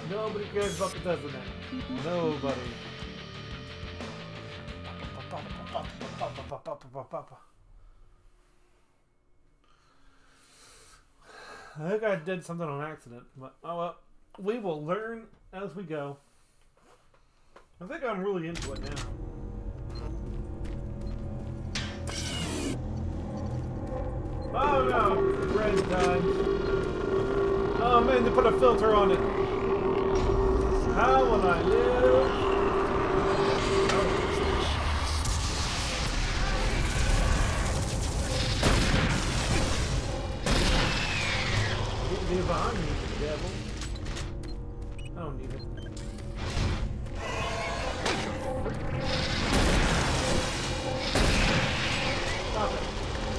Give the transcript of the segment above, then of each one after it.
Nobody cares about Bethesda. Nobody. I think I did something on accident, but oh well. We will learn as we go. I think I'm really into it now. Oh no! The bread's done. Oh man, they put a filter on it. How will I live? Get behind me, you devil. I don't need it. Stop it.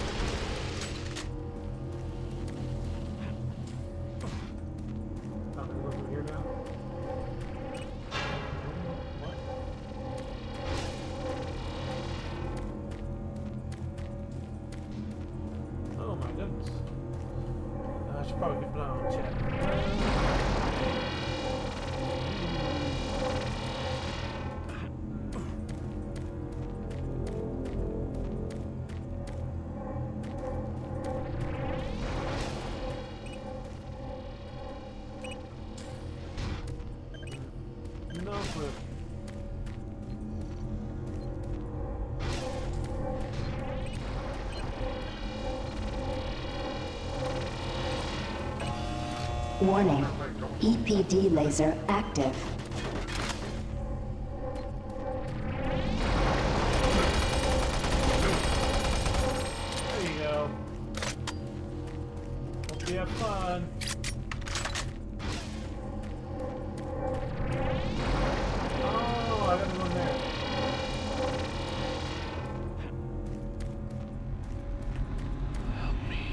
I'm gonna go through here now. What? Oh my goodness. I should probably get blown on chat. No clue. Warning. EPD laser active. There you go. Hope you have fun. Oh, I gotta go in there. Help me.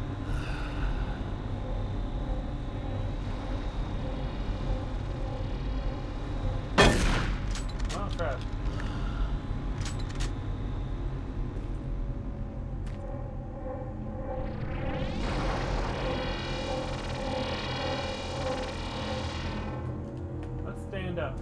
Oh crap. Let's stand up.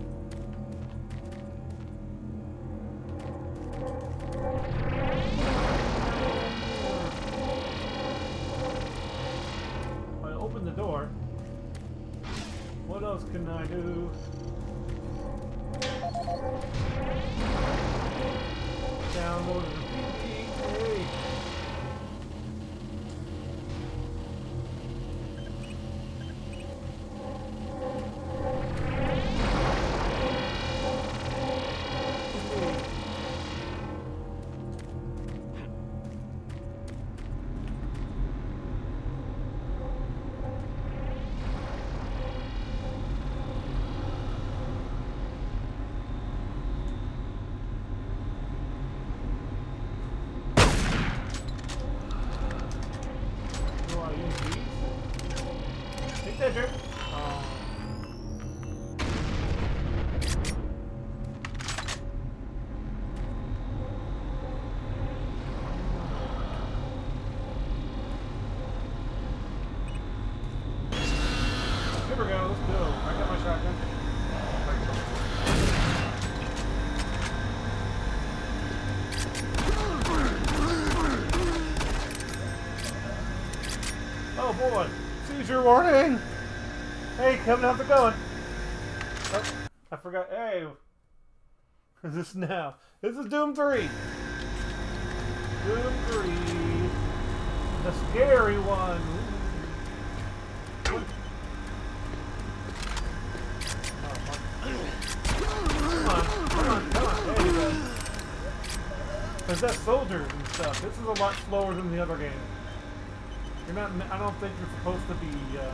I open the door. What else can I do? Download the PPA. Do I use these? Take that, jerk. Oh. Here we go, let's go. I got my shotgun. Oh boy, seizure warning! Hey, Kevin, how's it going? Oh, I forgot. Hey, is this now? This is Doom 3. Doom 3. The scary one. What? Come on. There you go. Possess soldiers and stuff. This is a lot slower than the other game. You're not. I don't think you're supposed to be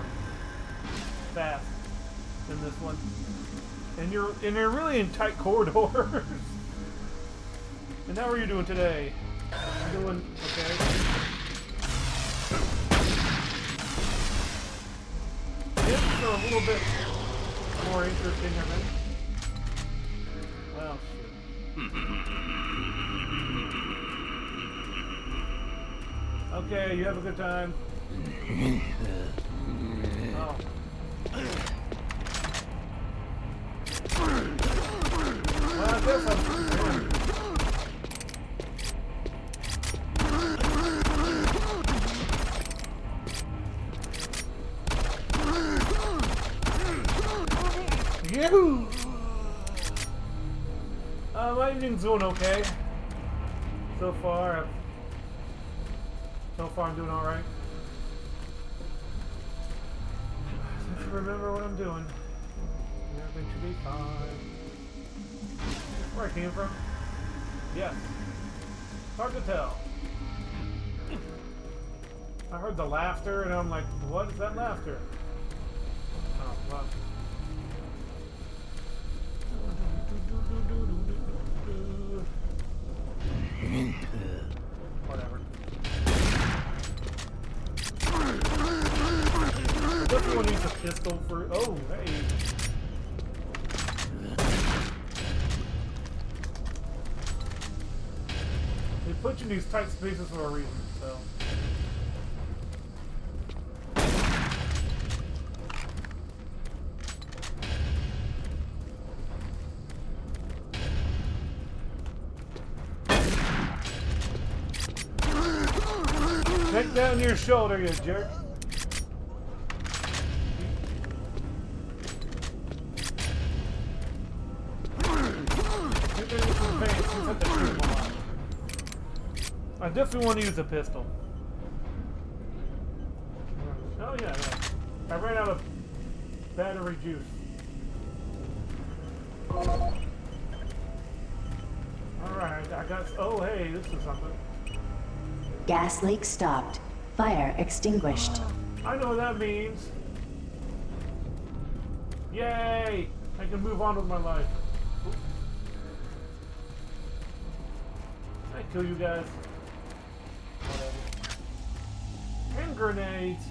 fast in this one, and you're really in tight corridors. And how are you doing today? I'm doing okay. It's a little bit more interesting, I think. Well, shit. Okay, you have a good time. Oh. Yahoo! My evening's going okay. So far I'm doing alright. Just remember what I'm doing. Everything should be fine. Where I came from? Yes. Hard to tell. I heard the laughter and I'm like, what is that laughter? Oh, well. Whatever. Does anyone use a pistol for... Oh, hey. They put you in these tight spaces for a reason, so... Take down your shoulder, you jerk. I definitely want to use a pistol. Oh yeah, yeah. I ran out of battery juice. Alright, I got... Oh hey, this is something. Gas leak stopped. Fire extinguished. I know what that means. Yay! I can move on with my life. Oops. I kill you guys. Whatever. And grenades.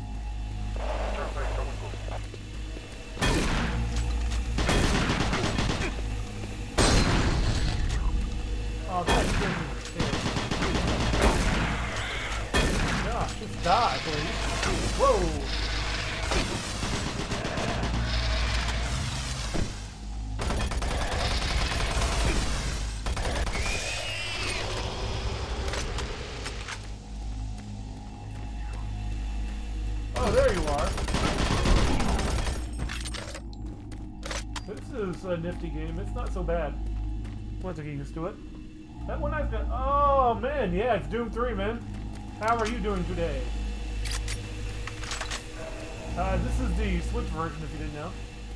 Oh, that's good. Gosh, just die, please. Whoa! Oh, there you are. This is a nifty game. It's not so bad. Once I get used to it. That one I've got... Oh, man. Yeah, it's Doom 3, man. How are you doing today? This is the Switch version, if you didn't know.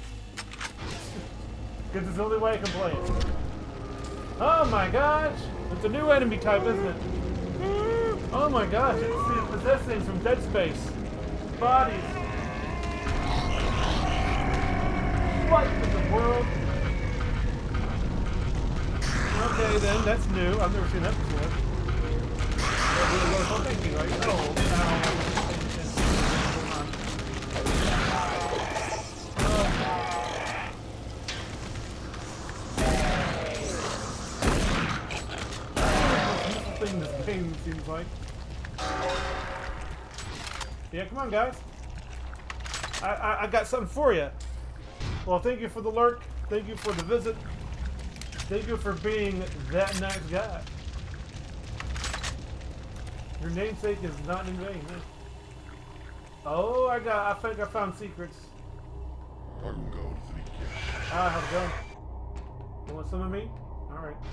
Because it's the only way I can play it. Oh my gosh! It's a new enemy type, isn't it? Oh my gosh, it's the possessed things from Dead Space. Bodies. What in the world? Okay then, that's new. I've never seen that before. Oh, thank you, right? Oh, thing this game seems like. Yeah, come on, guys. I got something for you. Well, thank you for the lurk. Thank you for the visit. Thank you for being that nice guy. Your namesake is not in vain. Man. Oh, I think I found secrets. Ah, how's it going? You want some of me? All right.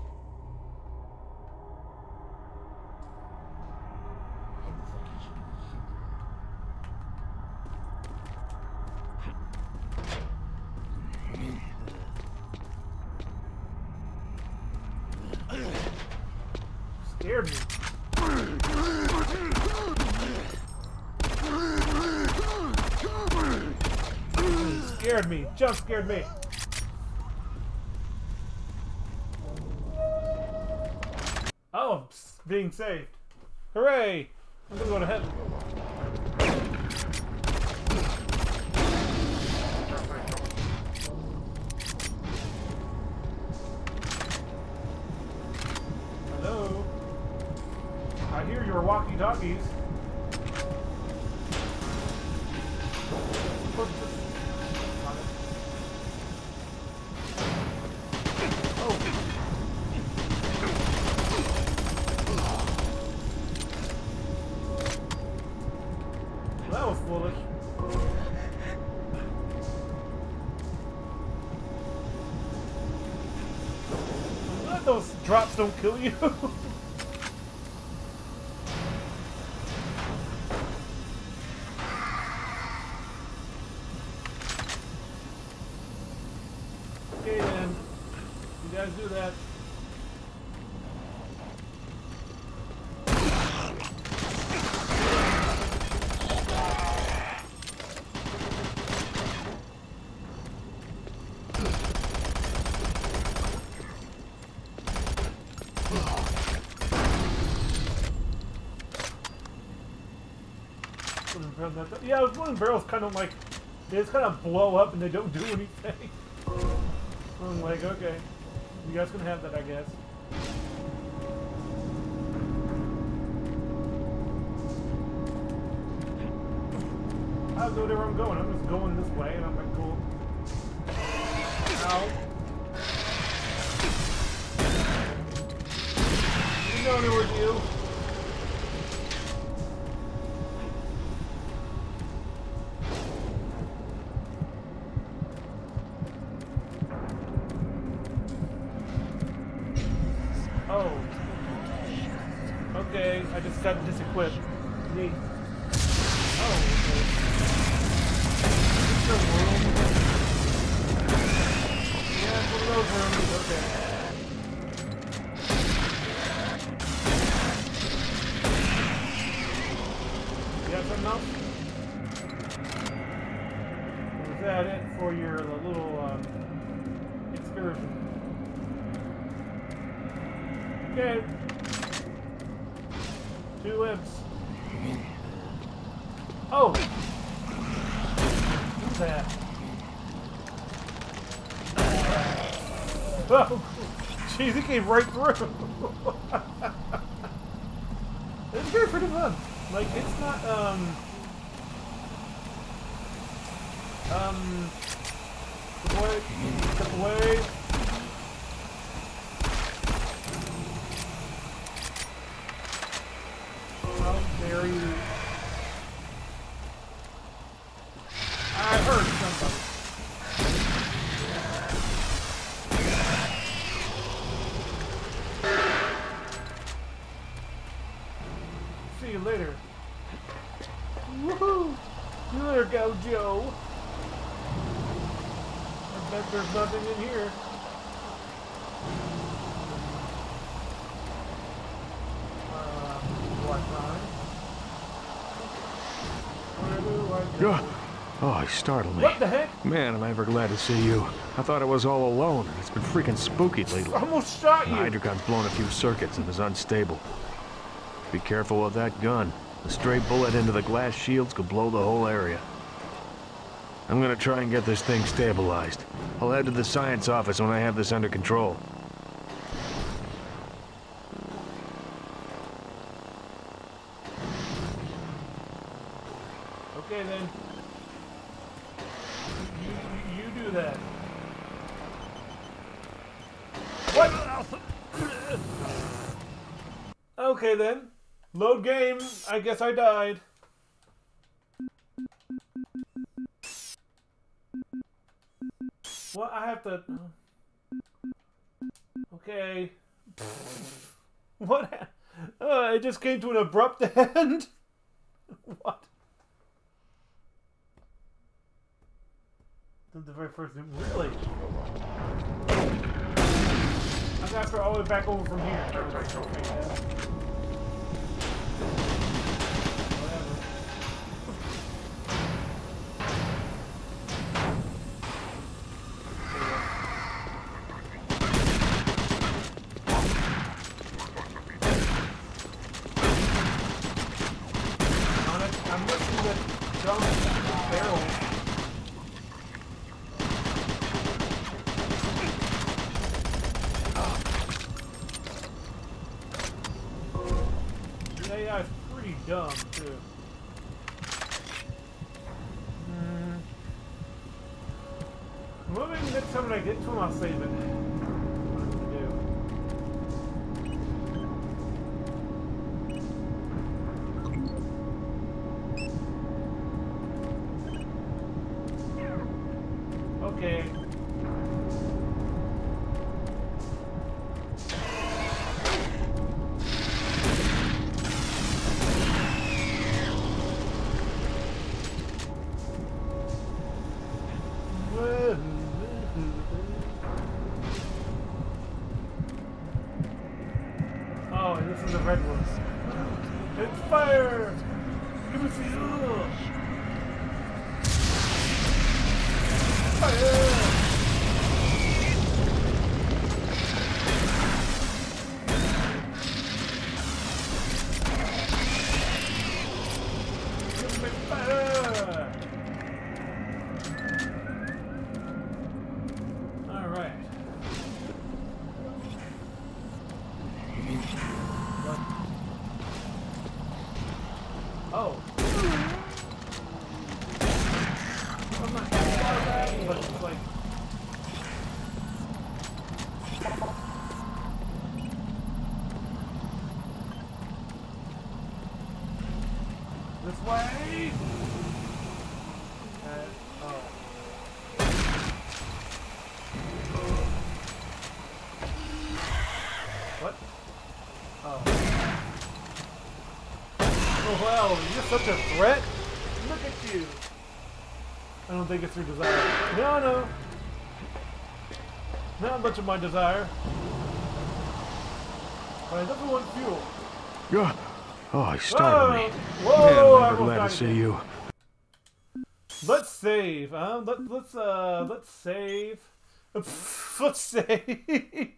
Scared me. Scared me. Jump scared me. Oh, I'm being saved. Hooray! I'm gonna go to heaven. Hello? I hear your walkie-talkies. That was foolish. bet those drops don't kill you. Okay then. You guys do that. Yeah, I was wondering barrels kind of like, they just kind of blow up and they don't do anything. I'm like, okay, you guys can have that, I guess. I'll go where I'm going. I'm just going this way, and I'm like, cool. Ow. You know there was you. Oh. Okay, I just got disequipped. Neat. Oh, okay. Is this a room? Yeah, it's one of those rooms. Okay. You got something else? Or is that it for your little excursion? Okay. 2 limbs. Oh! Who's that? Oh! Jeez, he came right through! It's very pretty fun. Like, it's not, step away, step away. There you. I heard somebody. See you later. Woohoo! See you later, Gojo. I bet there's nothing in here. What time? Oh, he startled me. What the heck? Man, am I ever glad to see you. I thought I was all alone. It's been freaking spooky lately. I almost shot The you. Hydrocon's blown a few circuits and is unstable. Be careful with that gun. A stray bullet into the glass shields could blow the whole area. I'm gonna try and get this thing stabilized. I'll head to the science office when I have this under control. Okay then. You do that. What? Okay then. Load game. I guess I died. What? I have to. Okay. What? It just came to an abrupt end. What? The very first thing. Really? I got to start all the way back over from here. Whatever. I'm missing the jump barrel. AI is pretty dumb, too. Well, maybe next time when I get to him, I'll save it. What to do. Okay. in the redwoods. It's fire! Give me fuel! Fire! Give me fire! Alright. Oh. I'm not too far back, but it's like... This way! Oh. What? Oh. Oh wow, you're such a threat? Look at you! I don't think it's your desire. No. Not much of my desire. But I definitely want fuel. Yeah. Oh, he startled me. Whoa! Man, I'm never glad to see you. Let's save. Let's save. Let's save.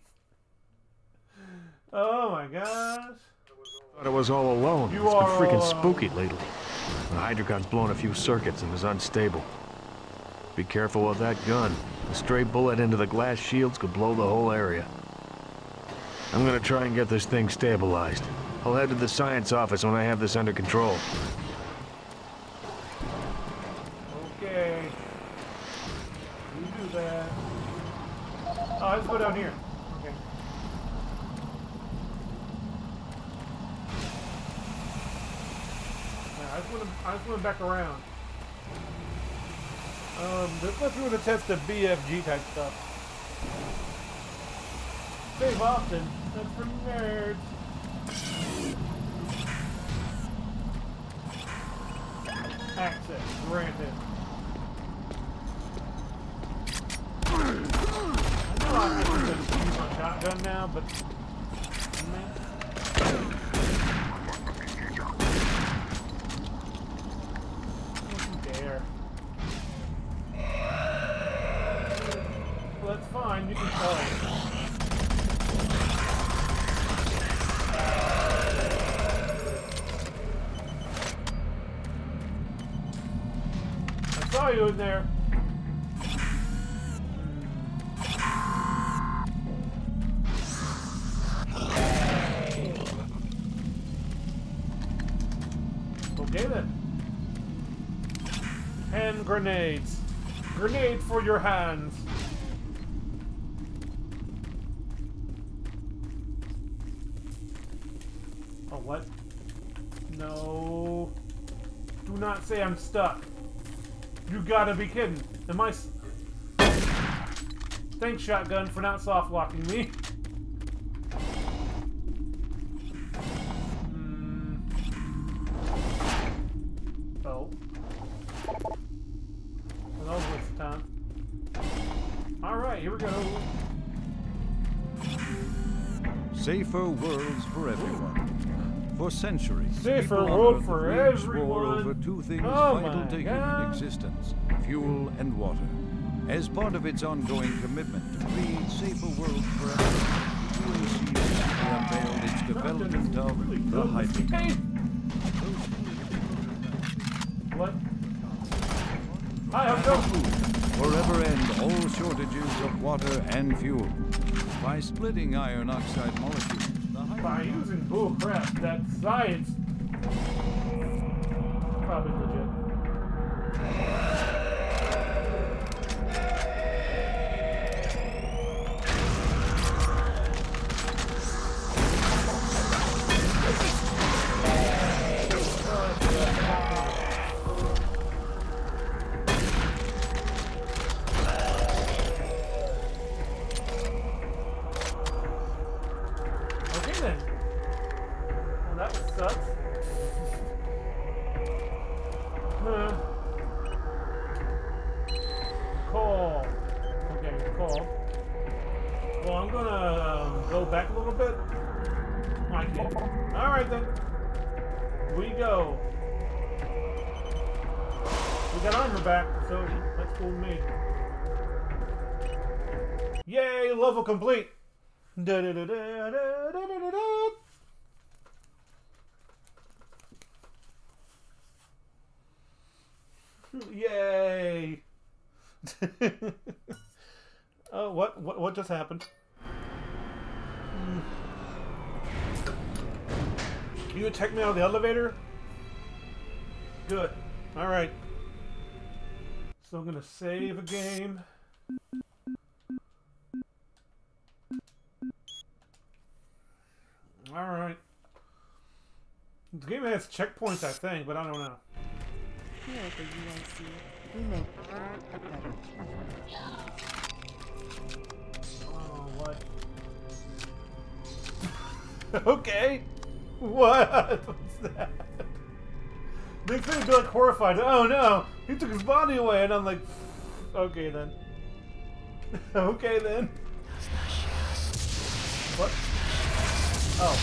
Oh my gosh. Thought I was all alone. You It's been are freaking all spooky lately. The Hydrocon's blown a few circuits and is unstable. Be careful with that gun. A stray bullet into the glass shields could blow the whole area. I'm gonna try and get this thing stabilized. I'll head to the science office when I have this under control. Okay. You do that. Oh, let's go down here. Okay. I just went back around. Let's go through and test the BFG type stuff. Save often. That's for nerds. Access granted. I know I can use my shotgun now, but man. Don't you dare. Well, that's fine. You can tell. I saw you in there. Okay then. Hand grenades. Grenade for your hands. Oh, what? No. Do not say I'm stuck. You gotta be kidding. Am I... Thanks, shotgun, for not soft-locking me. Oh. Well, that was a waste of time. Alright, here we go. Safer worlds for everyone. For centuries, Safer people on world Earth for have waged war everyone. over two things Oh vital my to human God. existence: fuel and water. As part of its ongoing commitment to create safer worlds for everyone, UAC recently unveiled its development of the Hydrogen. Hey! What? Hi, how's it going? Forever end all shortages of water and fuel by splitting iron oxide molecules. By using bull crap, that science probably legit. Okay then. Well, that sucks. Call. Okay, call. Well, I'm gonna go back a little bit. I I can't. Alright then. We go. We got armor back, so that's cool with me. Yay, level complete. Da -da -da -da -da -da -da -da. Yay! Oh, what just happened? You attacked me out of the elevator? Good. All right. So I'm gonna save a game. All right. The game has checkpoints, I think, but I don't know. Here at the UNC, we make art a better future. Oh, what? Okay. What? What's that? They seem like horrified. Oh no! He took his body away, and I'm like, okay then. Okay then. What? Oh.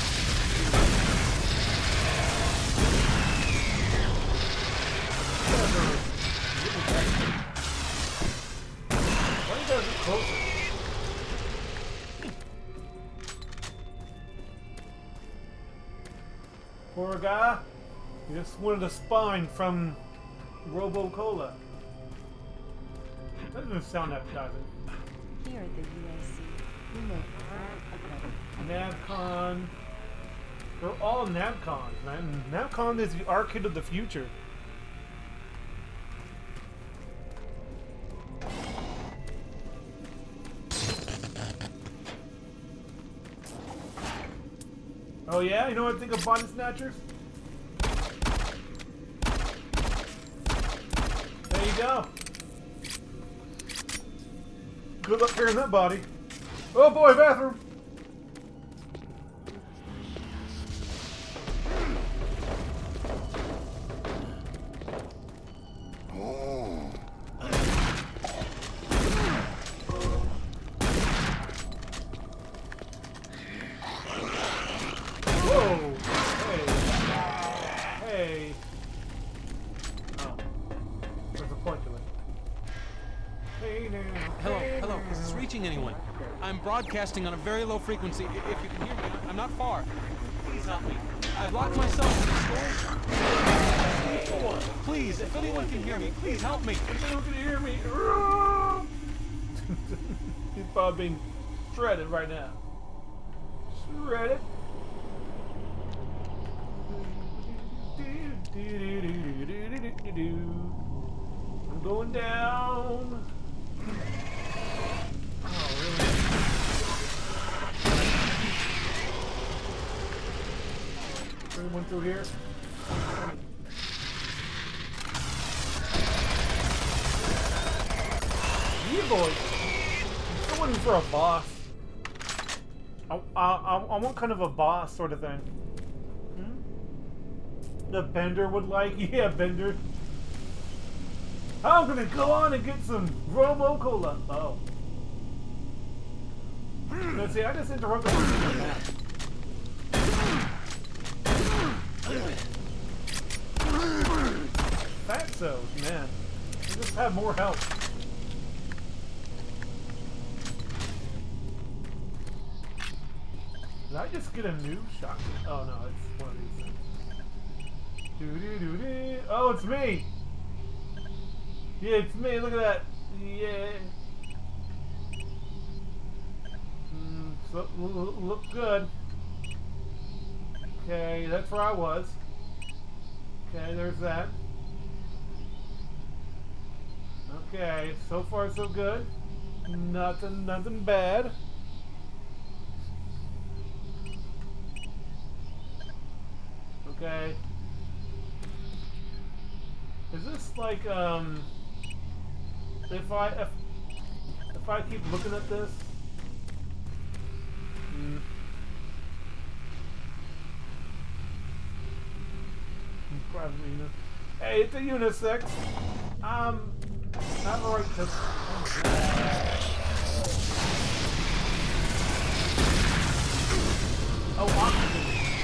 Why you guys get closer? Poor guy. He just wanted a spine from Robo-Cola. That doesn't sound appetizing. Here at the UNC, we make art a better Navcon. They're all Navcons, man. Navcon is the arcade of the future. Oh yeah? You know what I think of Body Snatchers? There you go. Good luck carrying that body. Oh boy, bathroom! Whoa! Hey. Hey. Oh. There's a point to it. Hey now. Hello, Hey hello. now. Is this reaching anyone? I'm broadcasting on a very low frequency. If you can hear me, I'm not far. Please help me. I've locked myself in the store. Please, if anyone can hear me, please help me. If anyone can hear me. He's probably being shredded right now. Shredded. I'm going down. Oh, really? Anyone through here? Yeah, boy. I'm still waiting for a boss. I want kind of a boss sort of thing. The Bender would like? Yeah, Bender. I'm gonna go on and get some Robo-Cola. Oh. Let's see, I just interrupted my Fatsos, man. They just have more health. Did I just get a new shotgun? Oh no, it's one of these things. Doo-doo-doo-doo. Oh, it's me! Yeah, it's me, look at that. Yeah. So, look good. Okay, that's where I was. Okay, there's that. Okay, so far so good. Nothing bad. Okay. Is this like if I keep looking at this? Probably not. Hey, it's a unisex. Not right to. Oh, oxygen.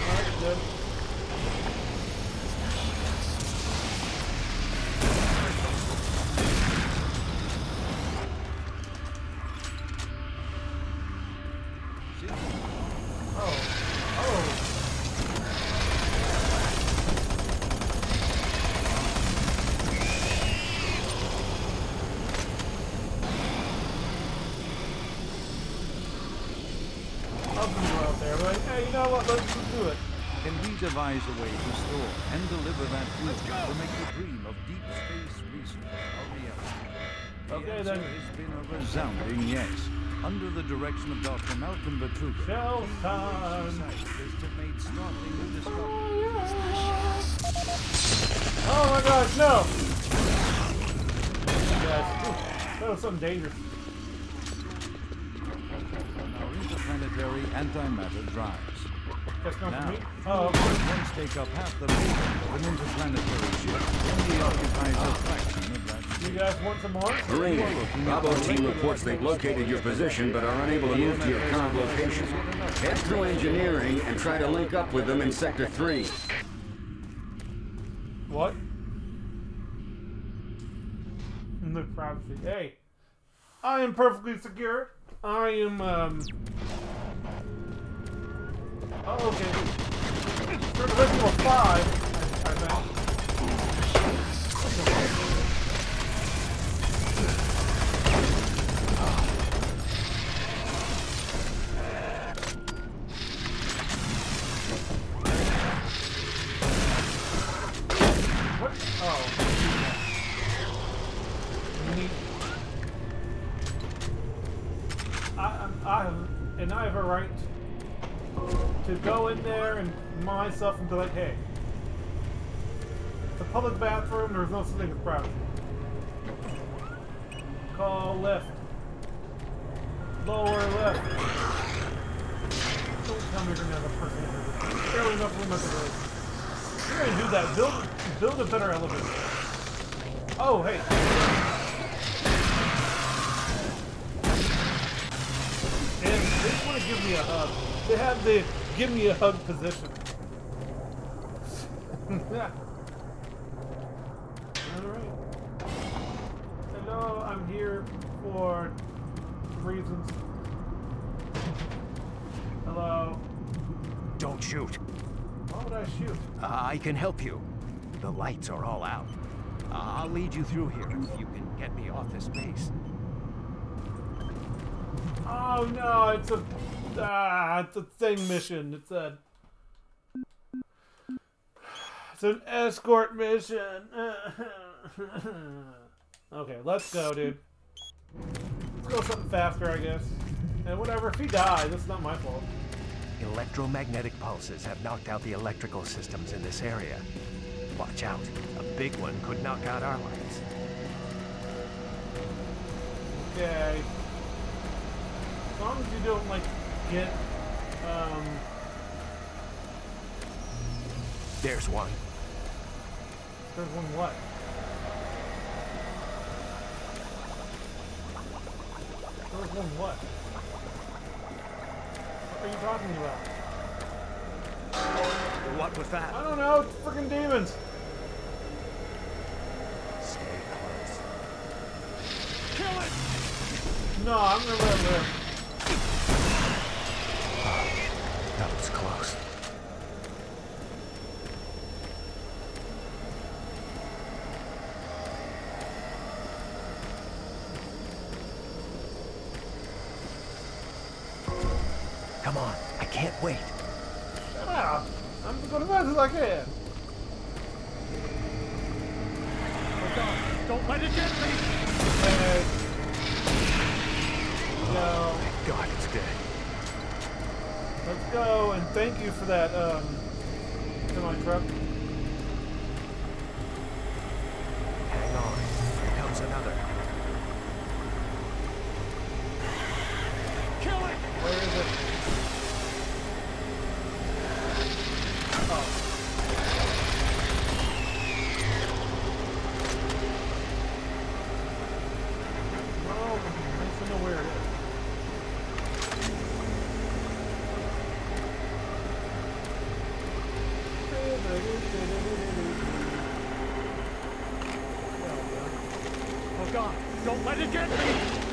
Yeah, you know what? Let's just do it. Can we devise a way to store and deliver that future to make the dream of deep space research a reality? The Okay, answer then. has been a resounding yes. Under the direction of Dr. Malcolm Bertuga, Shelf time. scientists have made startling new discoveries. Oh my gosh, no! Yes. That was something dangerous. Our interplanetary antimatter drives. That's not for Now, me. Oh, okay. once take up half the payload of an interplanetary ship, only occupies a fraction of that You space. guys want some more? Marine, Bravo team reports they've located your position but are unable to move to your current location. Head through engineering and try to link up with them in Sector 3. What? No privacy. Hey, I am perfectly secure. I am, Oh, okay. For Resident Evil 5, I think. What? Oh. Neat. I have a right to go in there and myself and be like, hey, it's a public bathroom, there's no such thing as privacy. Call left. Lower left. Don't tell me you're gonna have a person in there. There's barely enough room at the road. You're gonna do that. Build a better elevator. Oh, hey. And they just want to give me a hug. They have the give me a hug position. Yeah. Alright. Hello, I'm here for reasons. Hello. Don't shoot. Why would I shoot? I can help you. The lights are all out. I'll lead you through here if you can get me off this base. Oh no, it's a thing mission. It's an escort mission. Okay, let's go, dude. Let's go something faster, I guess. And whatever, if he dies, it's not my fault. Electromagnetic pulses have knocked out the electrical systems in this area. Watch out. A big one could knock out our lights. Okay. As long as you don't, like, get, There's one. There's one what? There's one what? What are you talking about? What was that? I don't know, it's freaking demons! Stay close. Kill it! No, I'm gonna let it live. That was close. Come on, I can't wait. Shut up! I'm going as fast as I can. Oh God, don't let it get me! Okay. No. Thank God it's dead. Let's go, and thank you for that, semi-truck. Hang on. Here comes another. Kill it! Where is it? Oh. Well, nice to know where it is. Oh God, don't let it get me!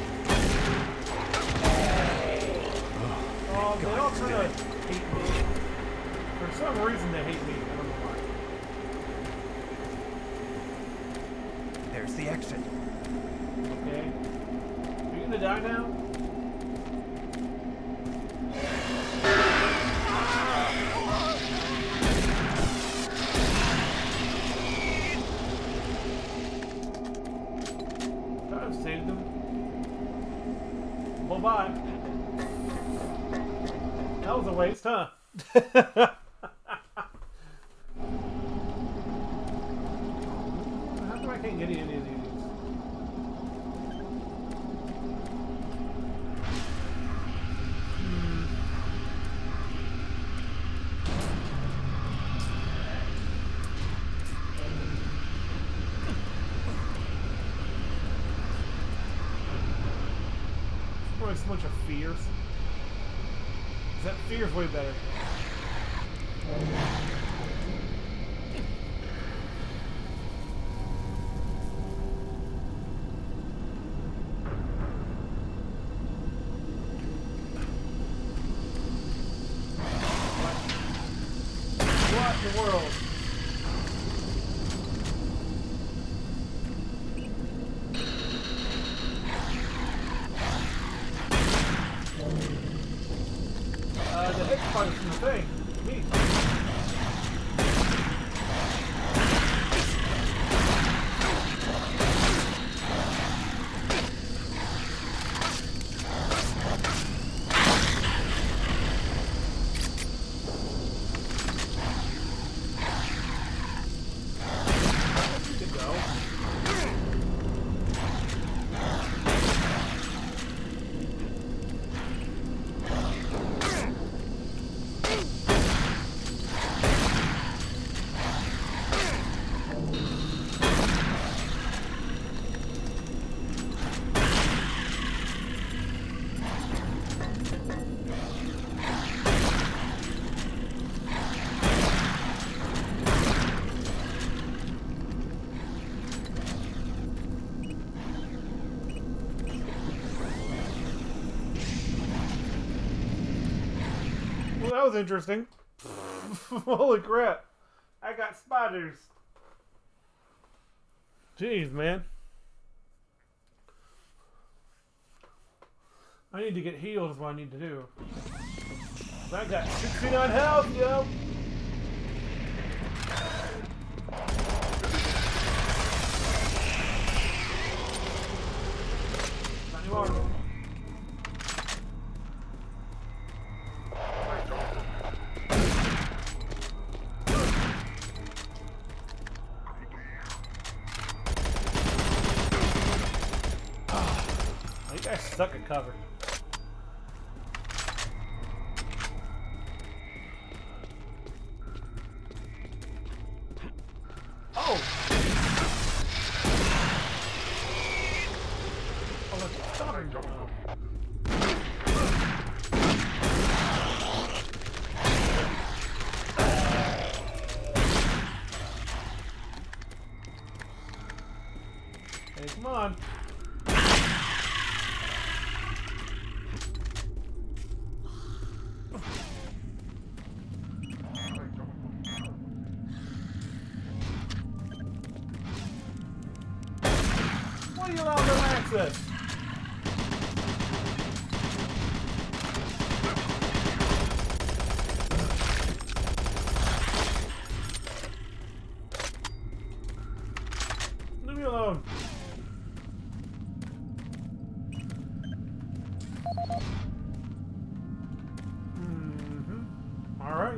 Oh, they all kind of hate me. For some reason, they hate me. I don't know why. There's the exit. Okay. Are you gonna die now? bye. That was a waste, huh? How come I can't get any of these? Probably so much of fears. That fear's way better. What in the world? The head fight from the thing. Me. Well, that was interesting. Holy crap. I got spiders. Jeez, man. I need to get healed is what I need to do. I got 69 health, yo! Not anymore. You guys suck at cover. Oh! Oh, let's stop him. Hey, come on. What do you allow no access? Leave me alone. All right.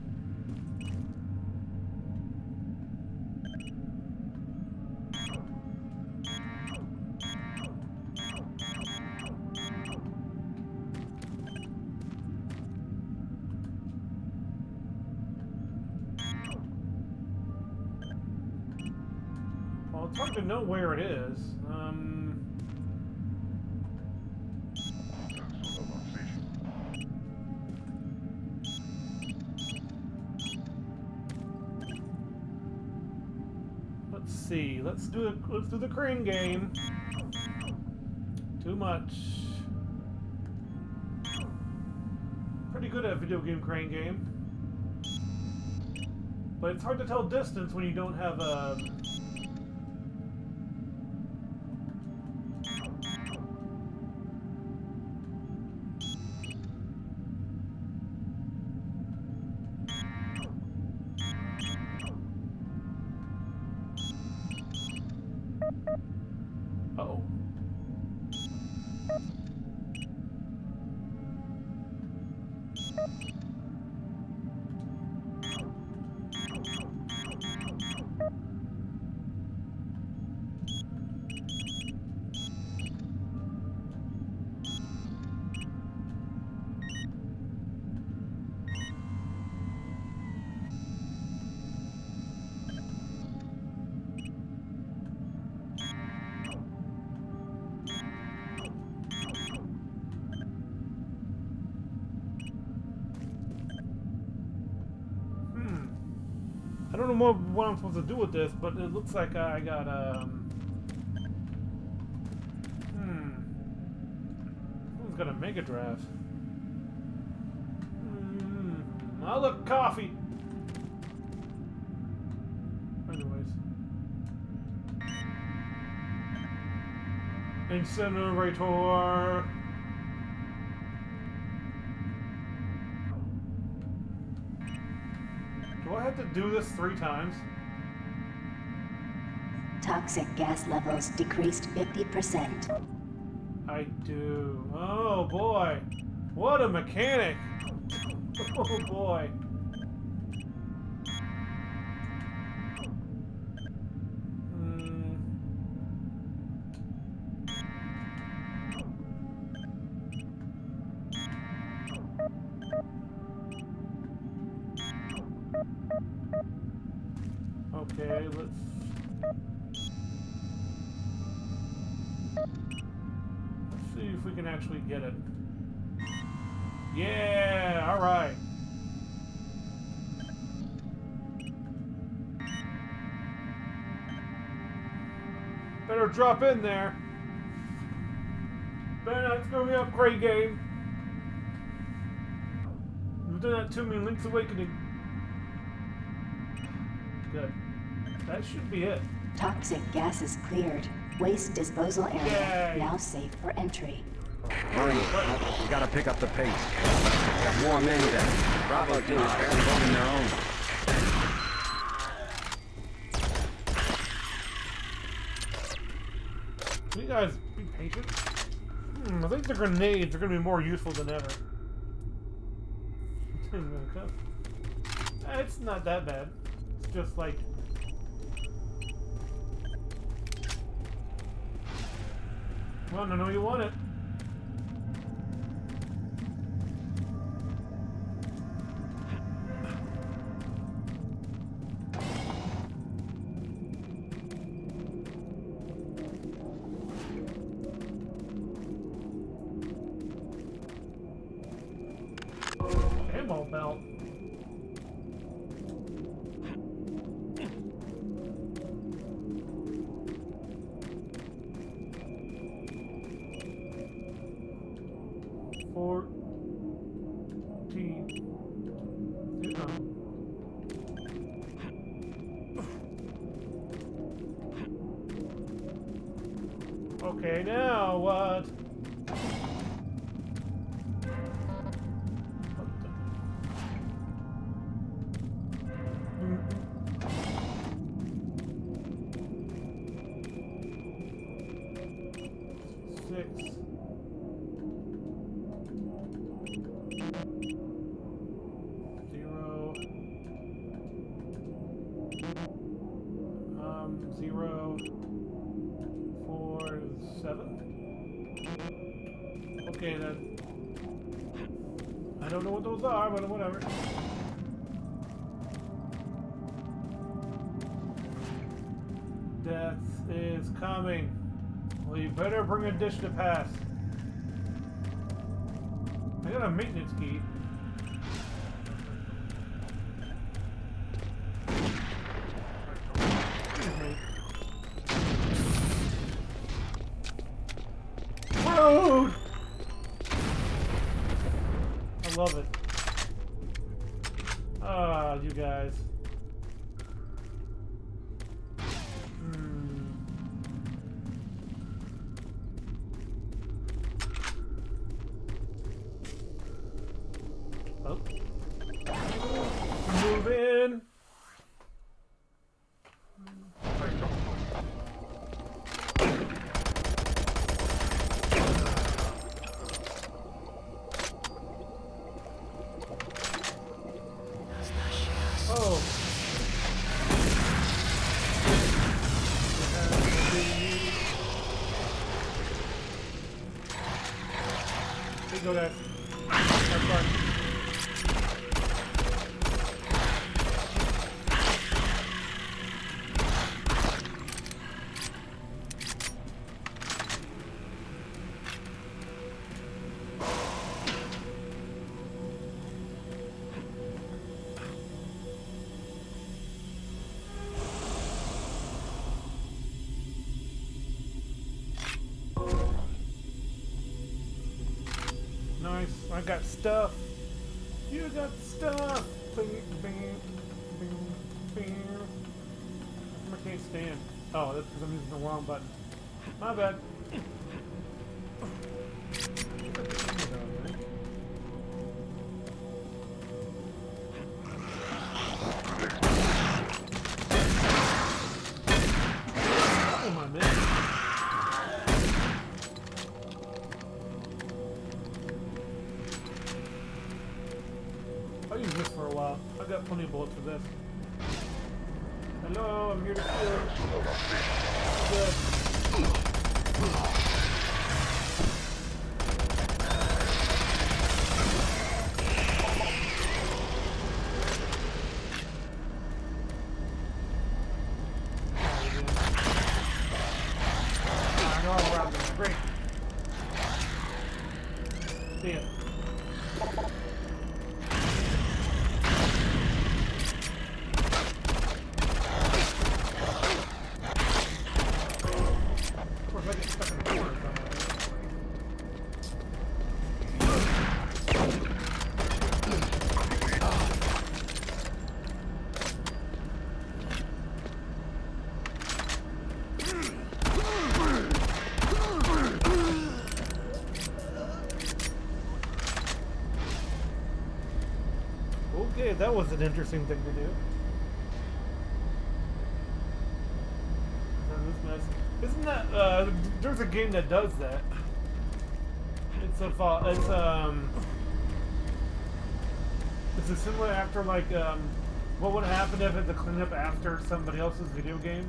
Well, it's hard to know where it is. Let's see. Let's do the crane game. Too much. Pretty good at video game crane game. But it's hard to tell distance when you don't have a... Uh-oh. I don't know what I'm supposed to do with this, but it looks like I got Someone's got a Mega Drive. Oh look, coffee. Anyways, Incinerator. Do I have to do this 3 times? Toxic gas levels decreased 50%. I do. Oh boy. What a mechanic. Oh boy. Okay, let's see if we can actually get it. Yeah, all right. Better drop in there. It's gonna be an upgrade game. We've done that to me in Link's Awakening. Good. That should be it. Toxic gas is cleared. Waste disposal area Yay. now safe for entry. Hurry, we gotta pick up the pace. Got more men down. Bravo team is barely holding their own. Can you guys be patient? I think the grenades are going to be more useful than ever. It's not that bad. It's just like... Well, I know you want it. Ammo belt. Okay, now what? Okay then. I don't know what those are, but whatever. Death is coming. Well, you better bring a dish to pass. I got a maintenance key. Excuse me. Rude! I love it. Ah, you guys. Oh. Move in. Oh. Here you go, guys. Have fun. Nice. I got stuff. You got stuff. Bing, bing, bing, bing. I can't stand. Oh, that's because I'm using the wrong button. My bad. Oh my man. I'll use this for a while. I've got plenty of bullets for this. Hello, I'm here to kill. Good. I know I'm robbing. Great. See ya. Okay, that was an interesting thing to do. Isn't that, there's a game that does that. It's a similar after, like, what would happen if it's a cleanup after somebody else's video game?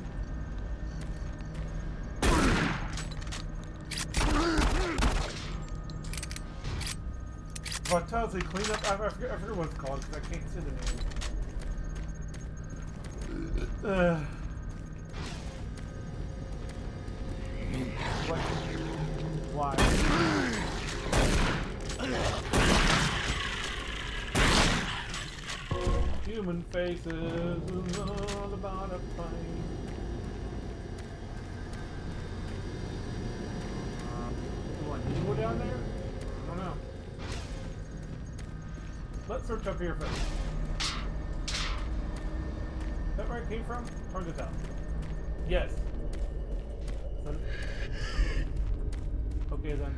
Vitality cleanup? I forget what it's called because I can't say the name. What? Why? Human faces is all about a plane. Do I need to go down there? I don't know. Let's search up here first. Is that where it came from? Turn this out. Yes. Okay then.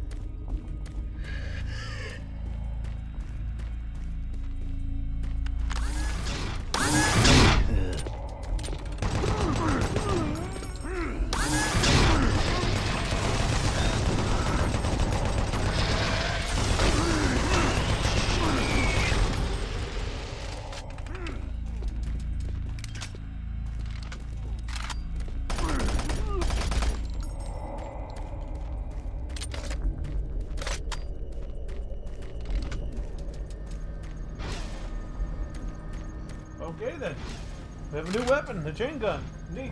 Okay then. We have a new weapon, the chain gun. Neat.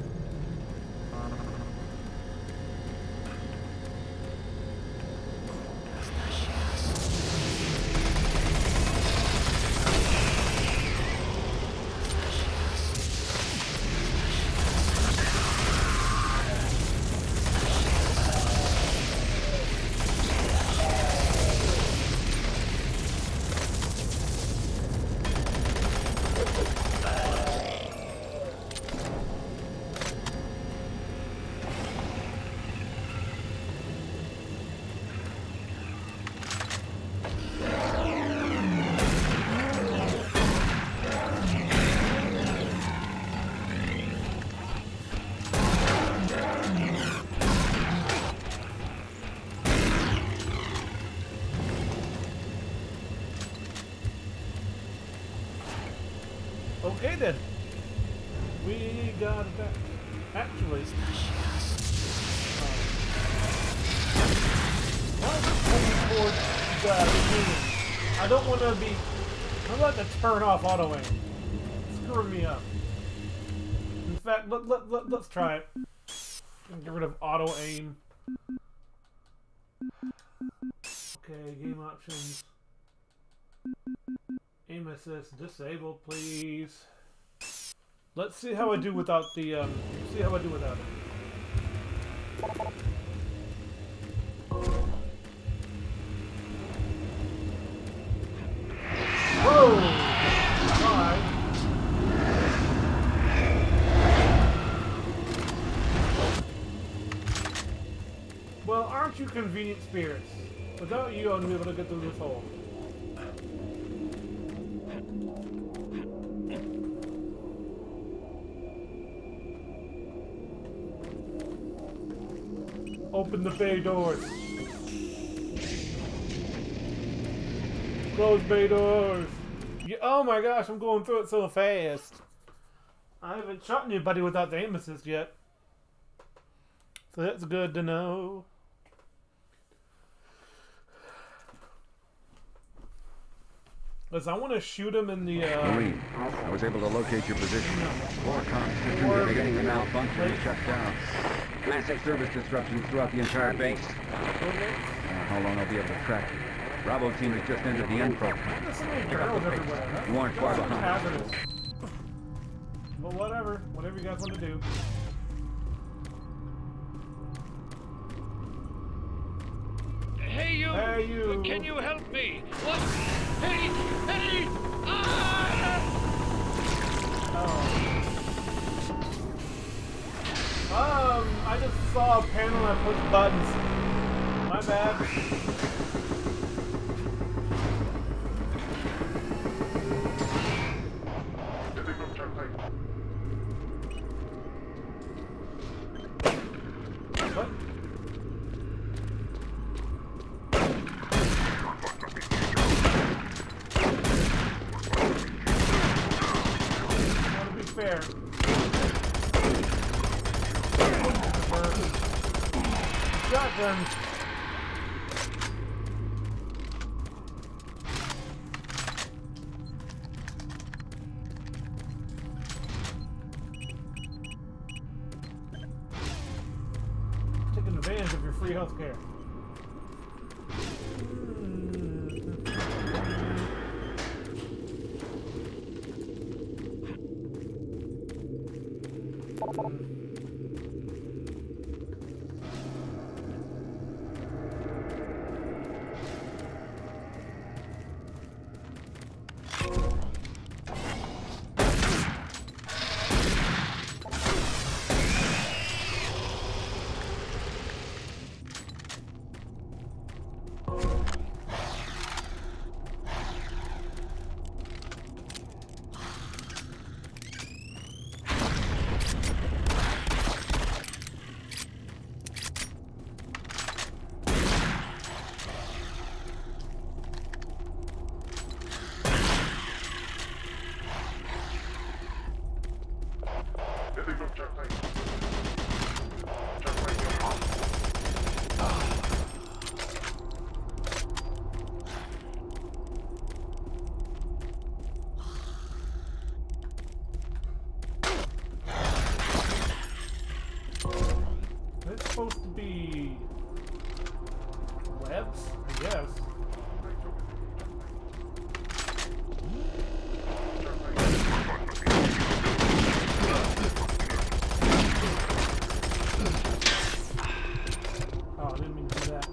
Okay then. We got it back. Actually, I don't want to be. I'm about to turn off auto aim. Screwing me up. In fact, let's try it. Get rid of auto aim. Okay, game options. Aim assist disabled, please. Let's see how I do without the. See how I do without it. convenient spirits. Without you, I wouldn't be able to get through this hole. Open the bay doors. Close bay doors. Yeah, oh my gosh, I'm going through it so fast. I haven't shot anybody without the aim assist yet. So that's good to know. Listen, I want to shoot him in the, Marine, I was able to locate your position. War comms are beginning to malfunction and shut down. Massive service disruptions throughout the entire base. I don't know how long I'll be able to track you. Bravo team has just entered the end program. You aren't far behind. Well, whatever. Whatever you guys want to do. Hey you! Hey you! Can you help me? What? Hey! Hey! Ah! I just saw a panel and I pushed buttons. My bad. What? I want to be fair. Shotgun. Taking advantage of your free healthcare. It's supposed to be webs, I guess. Oh, I didn't mean to do that.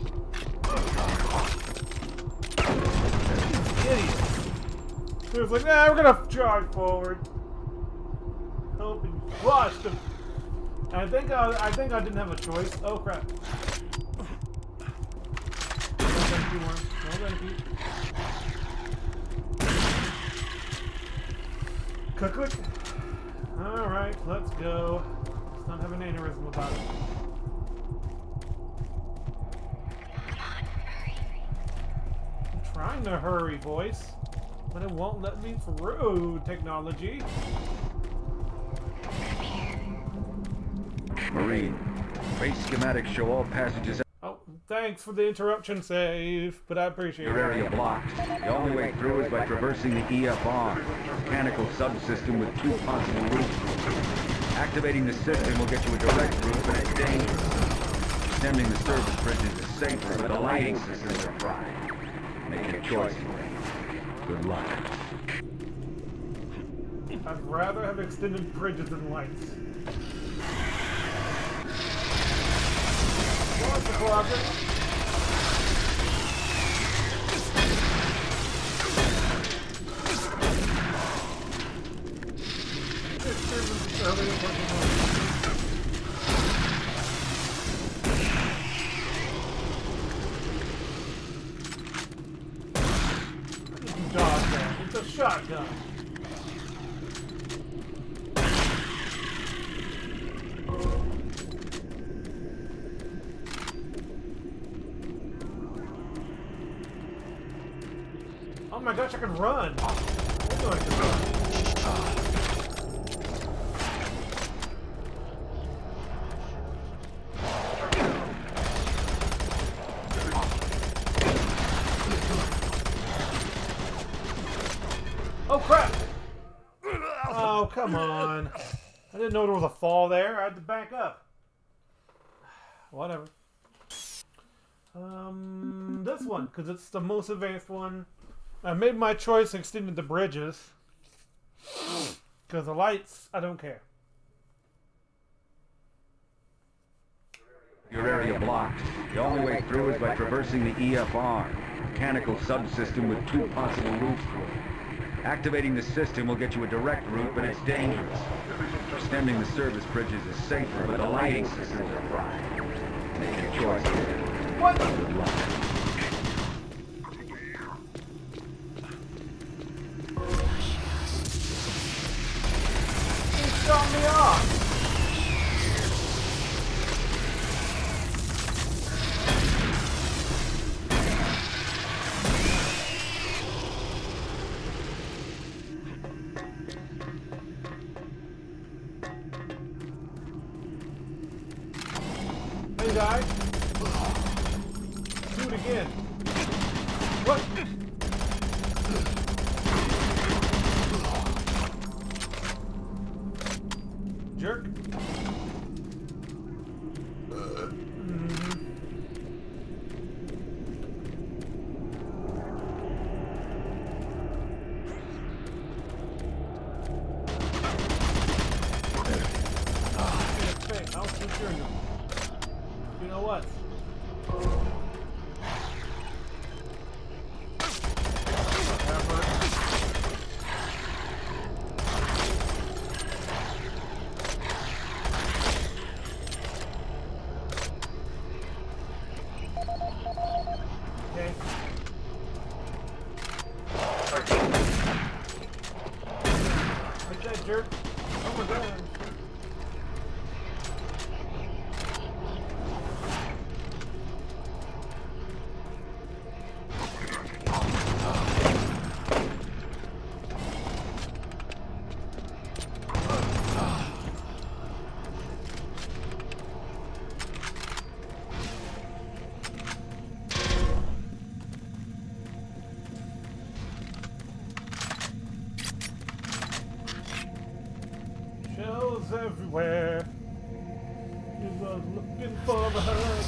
Idiots. It was like, nah, we're gonna charge forward. Hoping flushed him. I think I didn't have a choice. Oh crap! No thank you, worm. No thank you. Click, click. All right, let's go. Let's not have an aneurysm about it. I'm trying to hurry, voice, but it won't let me through. Technology. Marine, base schematics show all passages. Oh, thanks for the interruption save, but I appreciate it. Your area blocked. The only way through is by traversing the EFR, mechanical subsystem with 2 possible routes. Activating the system will get you a direct route, but it's dangerous. Extending the service bridges is safer, but the lighting systems are fried. Make your choice. Good luck. I'd rather have extended bridges than lights. What's the closet? a shotgun. Oh my gosh, I can run! I know I can run. Oh crap! Oh, come on. I didn't know there was a fall there. I had to back up. Whatever. This one, because it's the most advanced one. I made my choice and extended the bridges. Because the lights, I don't care. Your area blocked. The only way through is by traversing the EFR, mechanical subsystem with 2 possible routes through it. Activating the system will get you a direct route, but it's dangerous. Extending the service bridges is safer, but the lighting systems are fried. Make your choice. What? Good luck. He shot me off! Hey guys, do it again. What? Jerk. I'll shoot you. You know what? Okay. Like that, jerk. Oh my god. Shells everywhere. He was looking for the hug.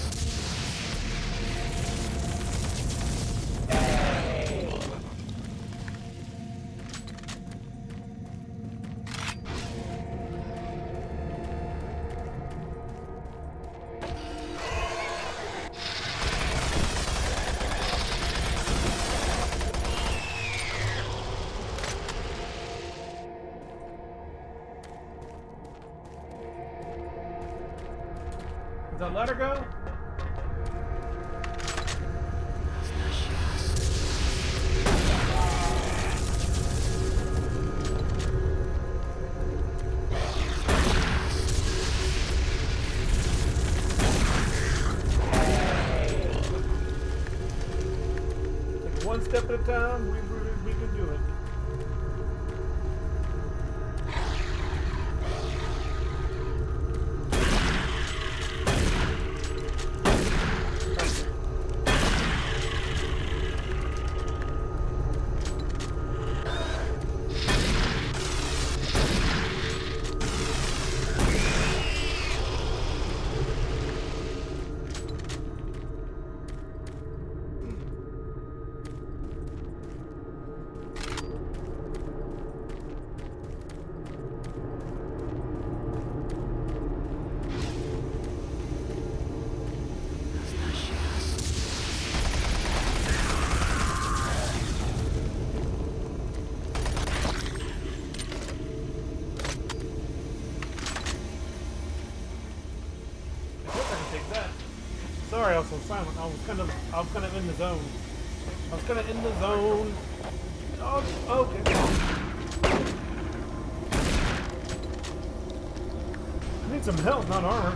Does that let her go? Like one step at a time, we can do it. Sorry, I was so silent. I was kind of in the zone. Oh, okay. I need some health, not armor.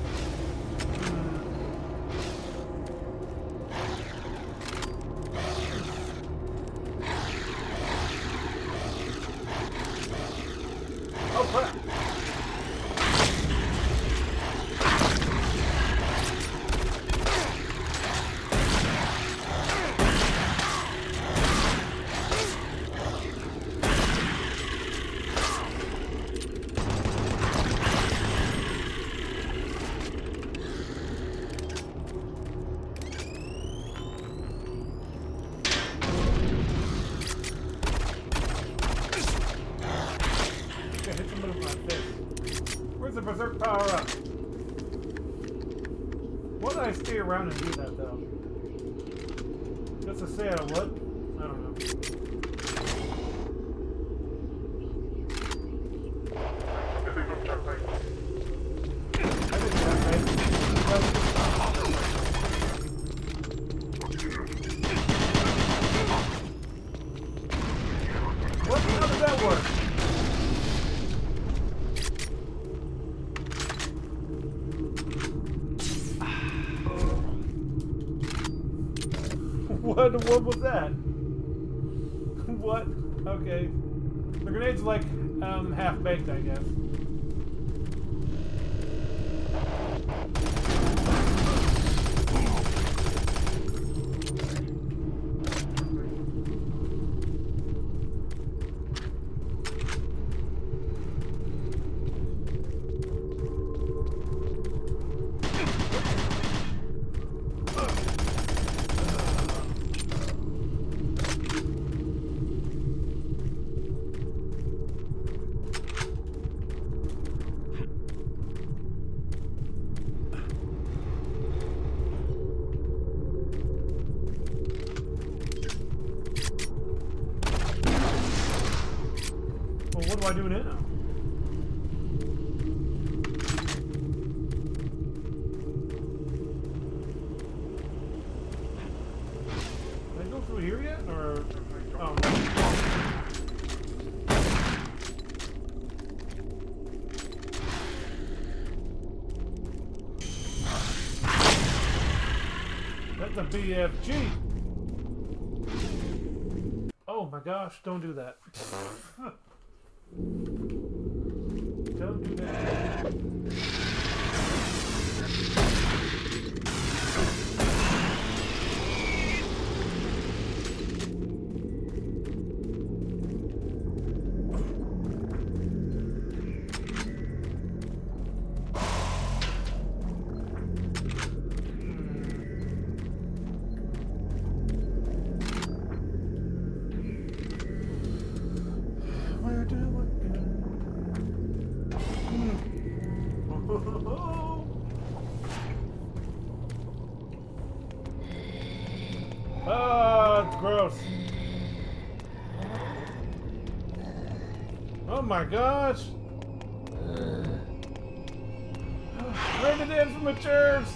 Oh crap! Berserk power up. Why did I stay around and do that though? Just to say I would? I don't know. What? How does that work? What was that? What? Okay. The grenade's like, half-baked, I guess. What do I do now? Did I go through here yet? Or... oh, no. That's a BFG! Oh my gosh, don't do that. Don't do that. Where do I go? Ah, it's gross. Oh my gosh. Rated in for matures.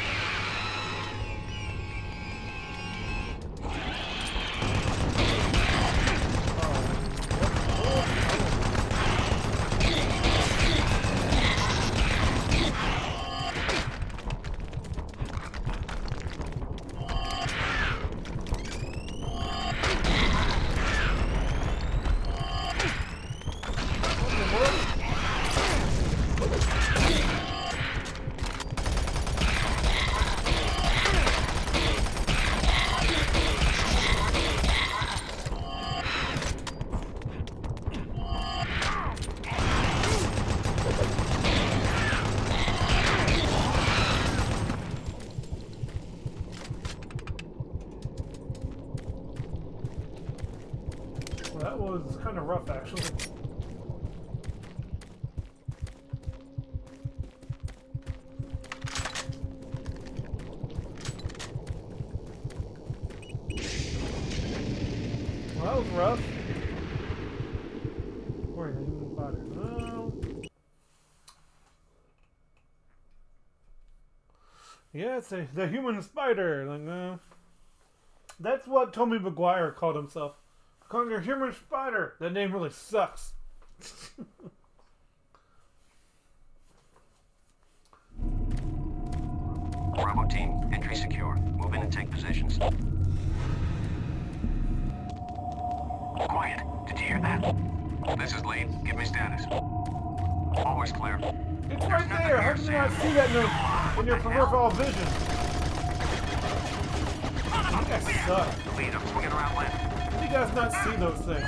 Well, that was kind of rough, actually. Well, that was rough. Where the human spider? No. Yeah, it's the human spider. Like, that's what Tommy Maguire called himself. Calling her human spider. That name really sucks. Bravo team, entry secure. Move in and take positions. Quiet. Did you hear that? This is Lead. Give me status. Always clear. It's right there. How can you not see that in your peripheral vision? You guys suck. Lead, I'm swinging around left. How do you guys not see those things?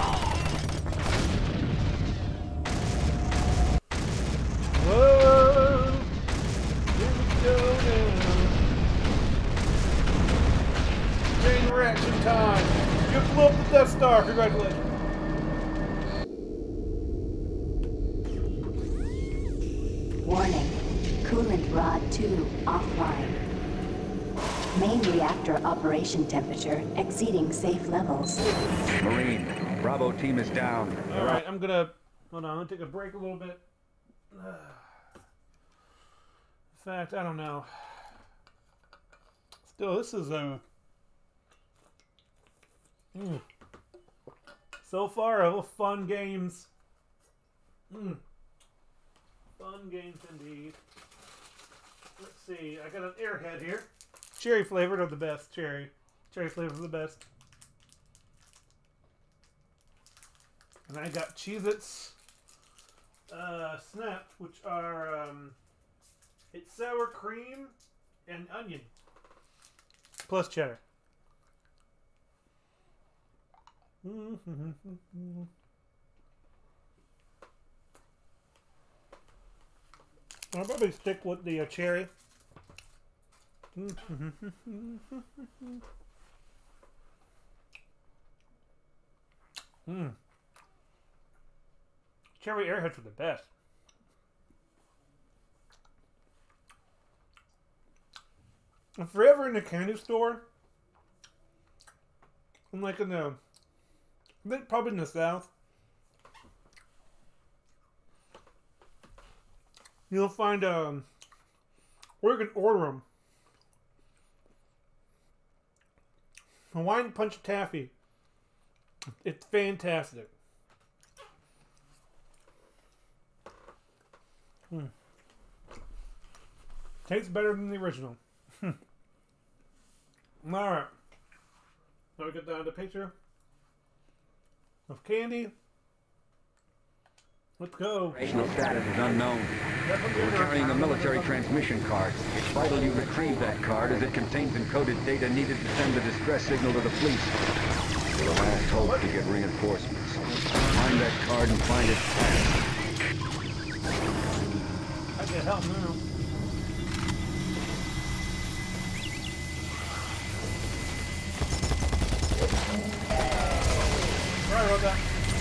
Whoa! Here we go now. Train reaction time. You blew up the Death Star. Congratulations. Warning. Coolant rod 2 offline. Main reactor operation temperature exceeding safe levels. Marine, Bravo team is down. Alright, I'm gonna... Hold on, I'm gonna take a break a little bit. In fact, I don't know. Still, this is a... So far, a little fun games. Fun games indeed. Let's see, I got an Airhead here. Cherry flavored are the best. Cherry flavored are the best. And I got Cheez-Its Snap, which are it's sour cream and onion plus cheddar. I'll probably stick with the cherry. Cherry Airheads are the best. If you're ever in a candy store, I'm like in the, I think probably in the South, you'll find or you can order them. Hawaiian Punch Taffy. It's fantastic. Tastes better than the original. Alright. Now we get down to a picture of candy. Let's go. Operational status is unknown. We're carrying a military transmission card. It's vital you retrieve that card as it contains encoded data needed to send the distress signal to the fleet. We're the last hope to get reinforcements. Find that card and find it fast. I can help now. Sorry about that.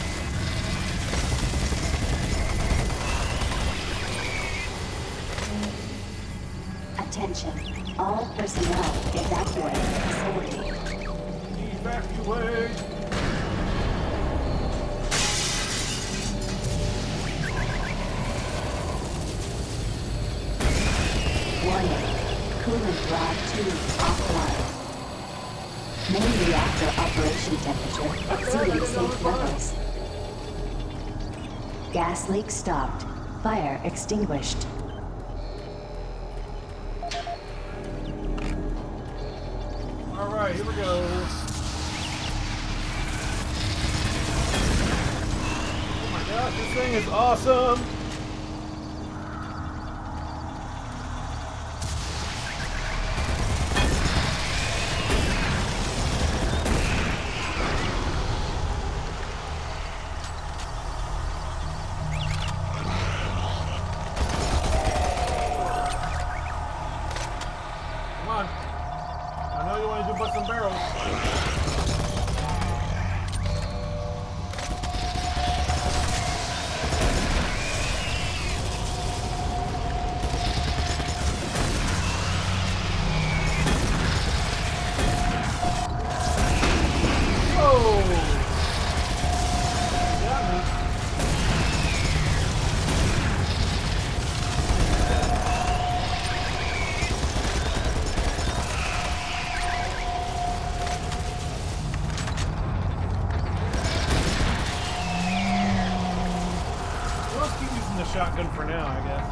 Attention. All personnel evacuate the facility. Evacuate! Warning. Coolant rod 2 offline. Main reactor operation temperature exceeding safe levels. Gas leak stopped. Fire extinguished. Alright, here we go. Oh my gosh, this thing is awesome! Come on. I know you want to do bust some barrels. shotgun for now, I guess.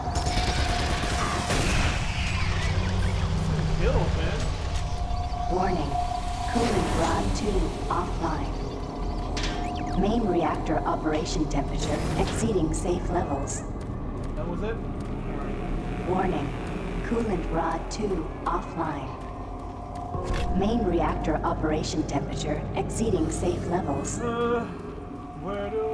Kills, man. Warning. Coolant rod 2 offline. Main reactor operation temperature exceeding safe levels. That was it? Warning. Coolant rod 2 offline. Main reactor operation temperature exceeding safe levels. Where do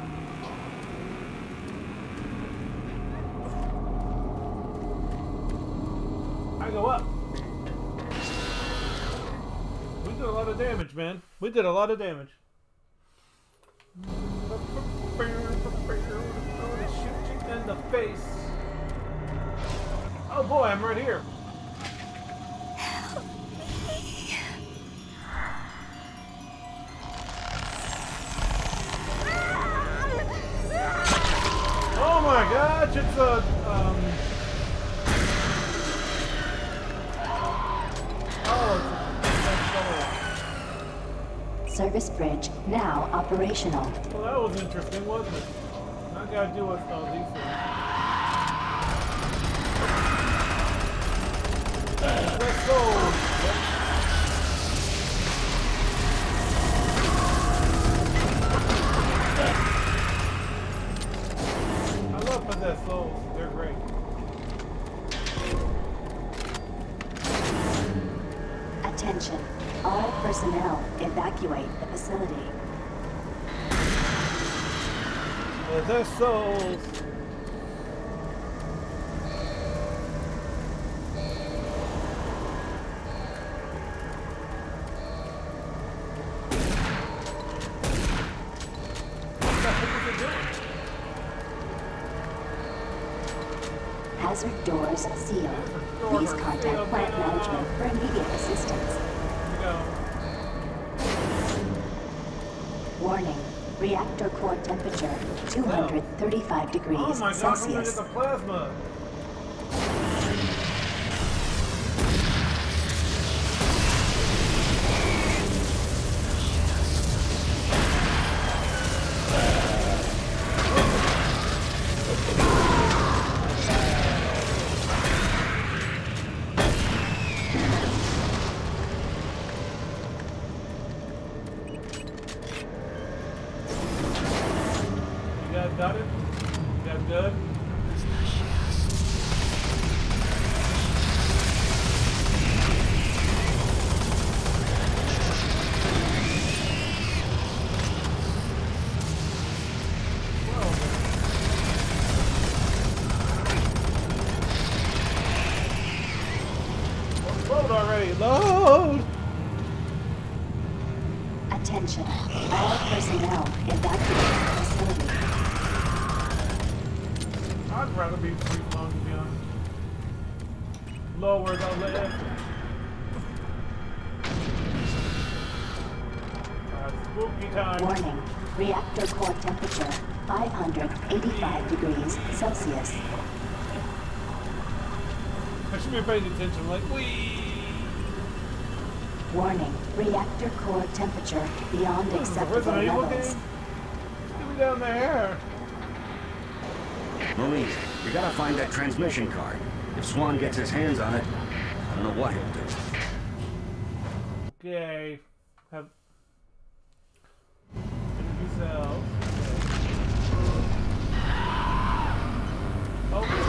I go up? We did a lot of damage, man. We did a lot of damage. Shoot you in the face. Oh boy, I'm right here. Oh my gosh, it's a Service bridge now operational. Well, that was interesting, wasn't it? I gotta do with all these things. Let's go! I love possessed souls. They're great. Attention. All personnel evacuate the facility. Possessed souls. Hazard doors sealed. Please contact plant management for immediate assistance. Warning. Reactor core temperature 235 degrees oh my Celsius. God, the plasma. Got it? Got good? Load already! Load! Attention. All personnel evacuate the facility. I'd rather be free flown, to be honest. Lower the lift. Spooky time. Warning. Reactor core temperature 585 degrees Celsius. I should be paying attention, like, wee! Warning. Reactor core temperature beyond acceptable levels. Get me down there. Maurice, you gotta find that transmission card. If Swan gets his hands on it, I don't know what he'll do. Okay. Have yourselves. Okay. Oh.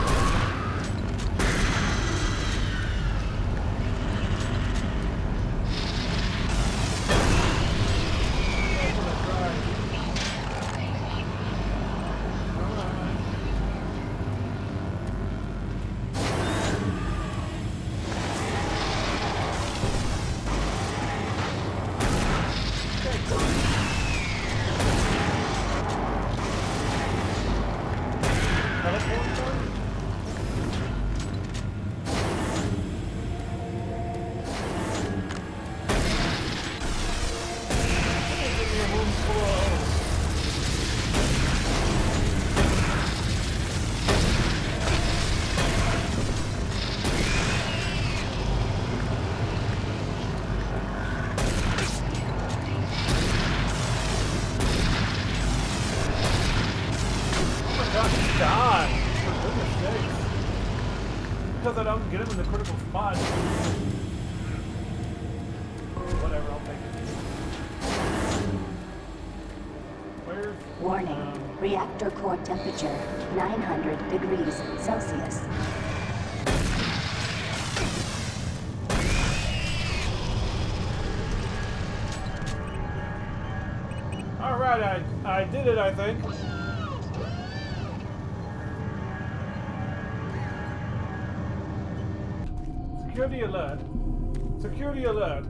in the critical spot. Whatever, I'll take it. Where's... Warning. Reactor core temperature 900 degrees Celsius. Alright, I did it, I think. Security alert. Security alert.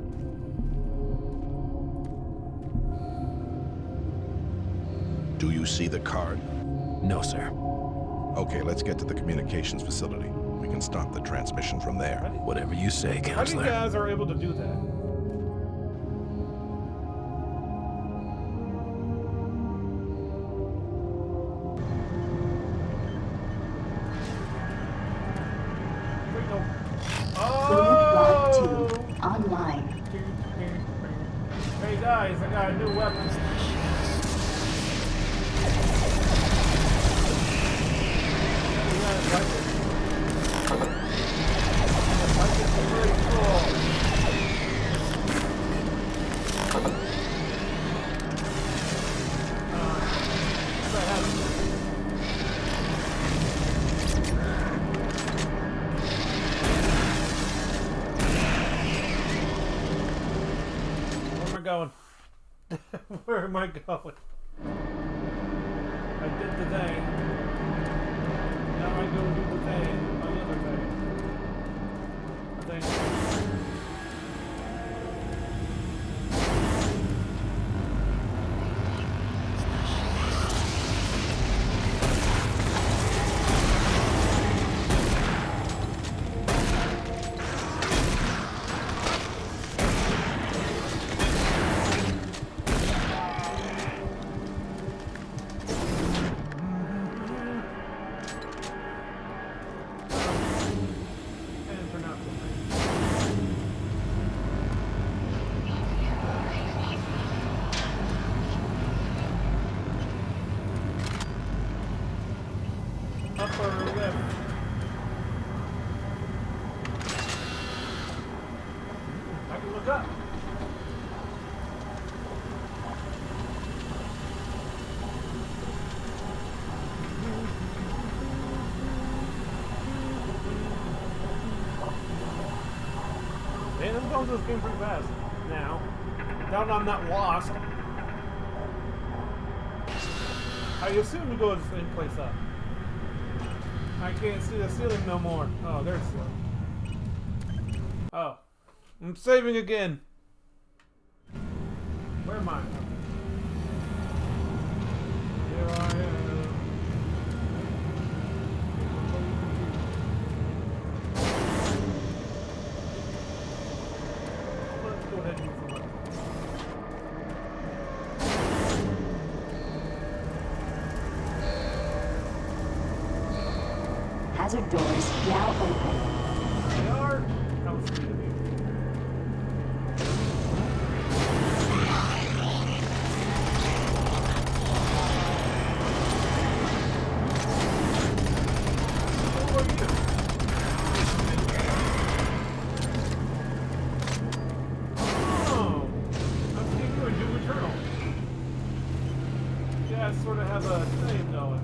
Do you see the card? No, sir. Okay, let's get to the communications facility. We can stop the transmission from there. Whatever you say, How do you Counselor. guys are able to do that? Wait, no. Block 2 Oh! online. Hey guys, I got a new weapon. Where am I going? I did the thing. Now I go do the thing. My other thing. Upper left. I can look up. Man, I'm going through this game pretty fast now. Now that I'm not lost. I assume we go to the same place up. I can't see the ceiling no more. Oh, there's the ceiling. Oh. I'm saving again. Where am I? Here I am. Let's go ahead and use the weapon. Hazard doors now open. They are? That was sweet of you. Who are you? Oh! I'm seeing you in Doom Eternal. You guys sort of have a thing going.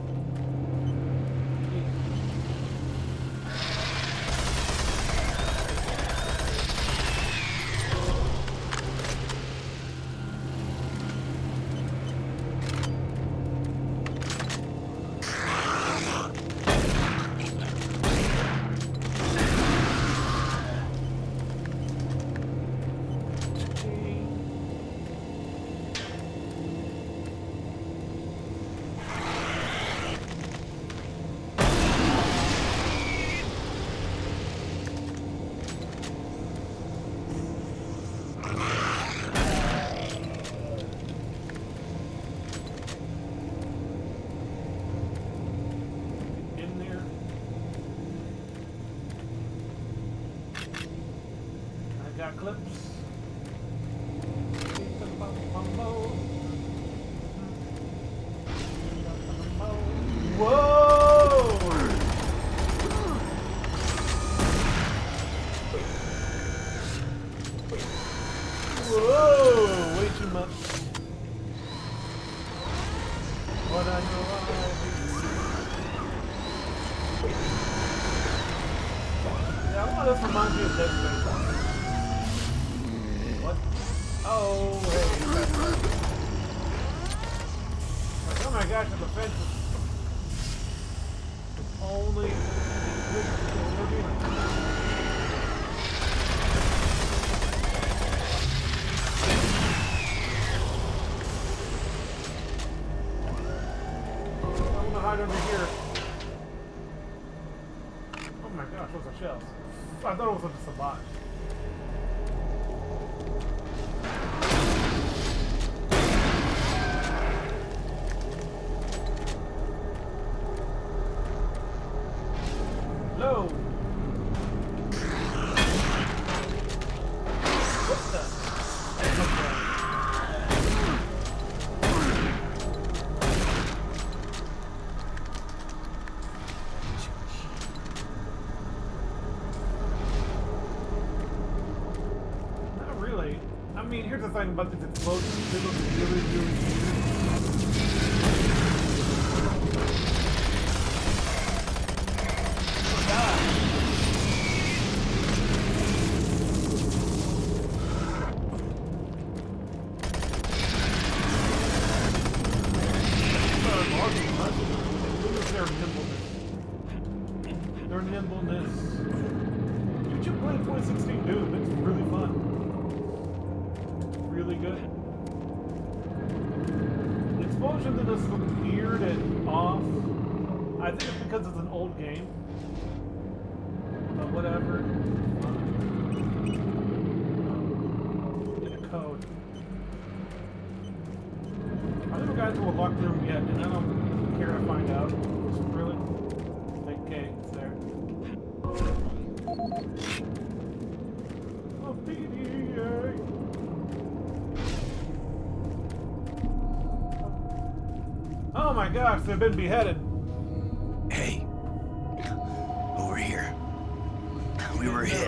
Got clips. Whoa! Whoa! Way too much. What I know yeah, well, this reminds me of Dead Space. What? Oh, hey. Oh my gosh, the fence is only... Hide under here. Oh my gosh, those are shells. I thought it was just a bot. Hello. What the? I mean, here's the thing about these explosions. They look really, really weird. Oh, God. Their nimbleness. You should play 2016 Doom. It's really fun. Really good. The explosion in this looks weird and off. I think it's because it's an old game. But whatever. Get a code. I haven't gotten to a locked room yet, and I don't care to find out. Really? Okay, it's there. Oh, PDA! Oh my gosh, they've been beheaded. Hey. Over here. We were hit.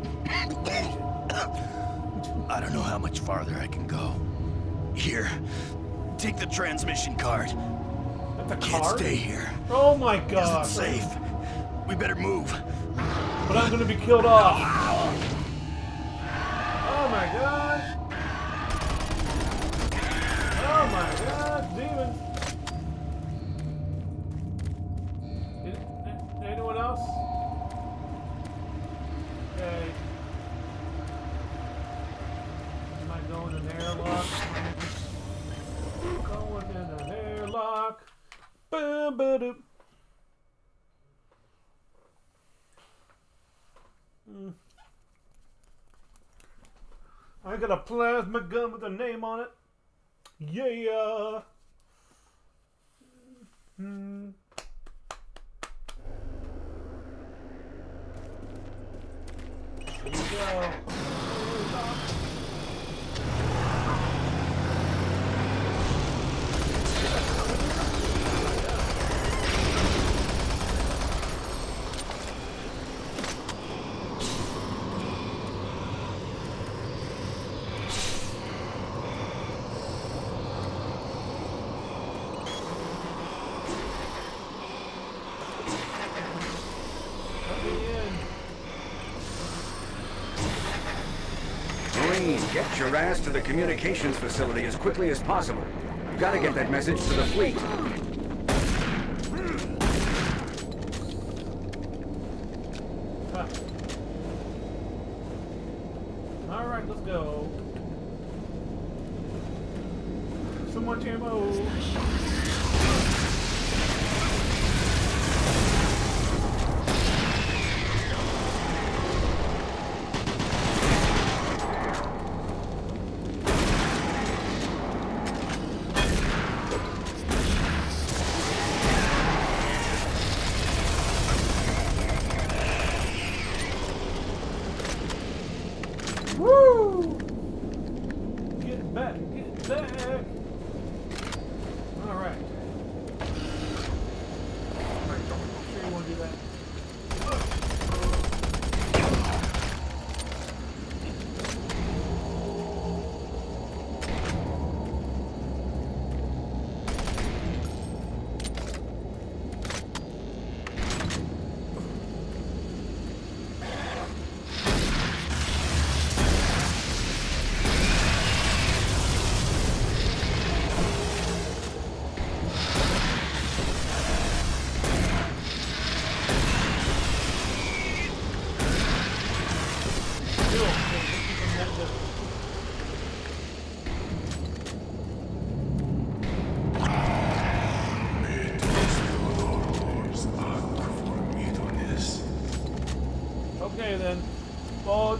I don't know how much farther I can go. Here. Take the transmission card. That's a Can't card? stay here. Oh my god. Isn't safe. We better move. But I'm gonna be killed off. Oh my gosh. Oh my god, demons. Anyone else? Okay. Am I going in an airlock? Going in an airlock. Boom, ba-doop. I got a plasma gun with a name on it. Yeah. Here you go. Get your ass to the communications facility as quickly as possible. You've got to get that message to the fleet. All right, let's go. So much ammo. Woo! Get back, get back. All right.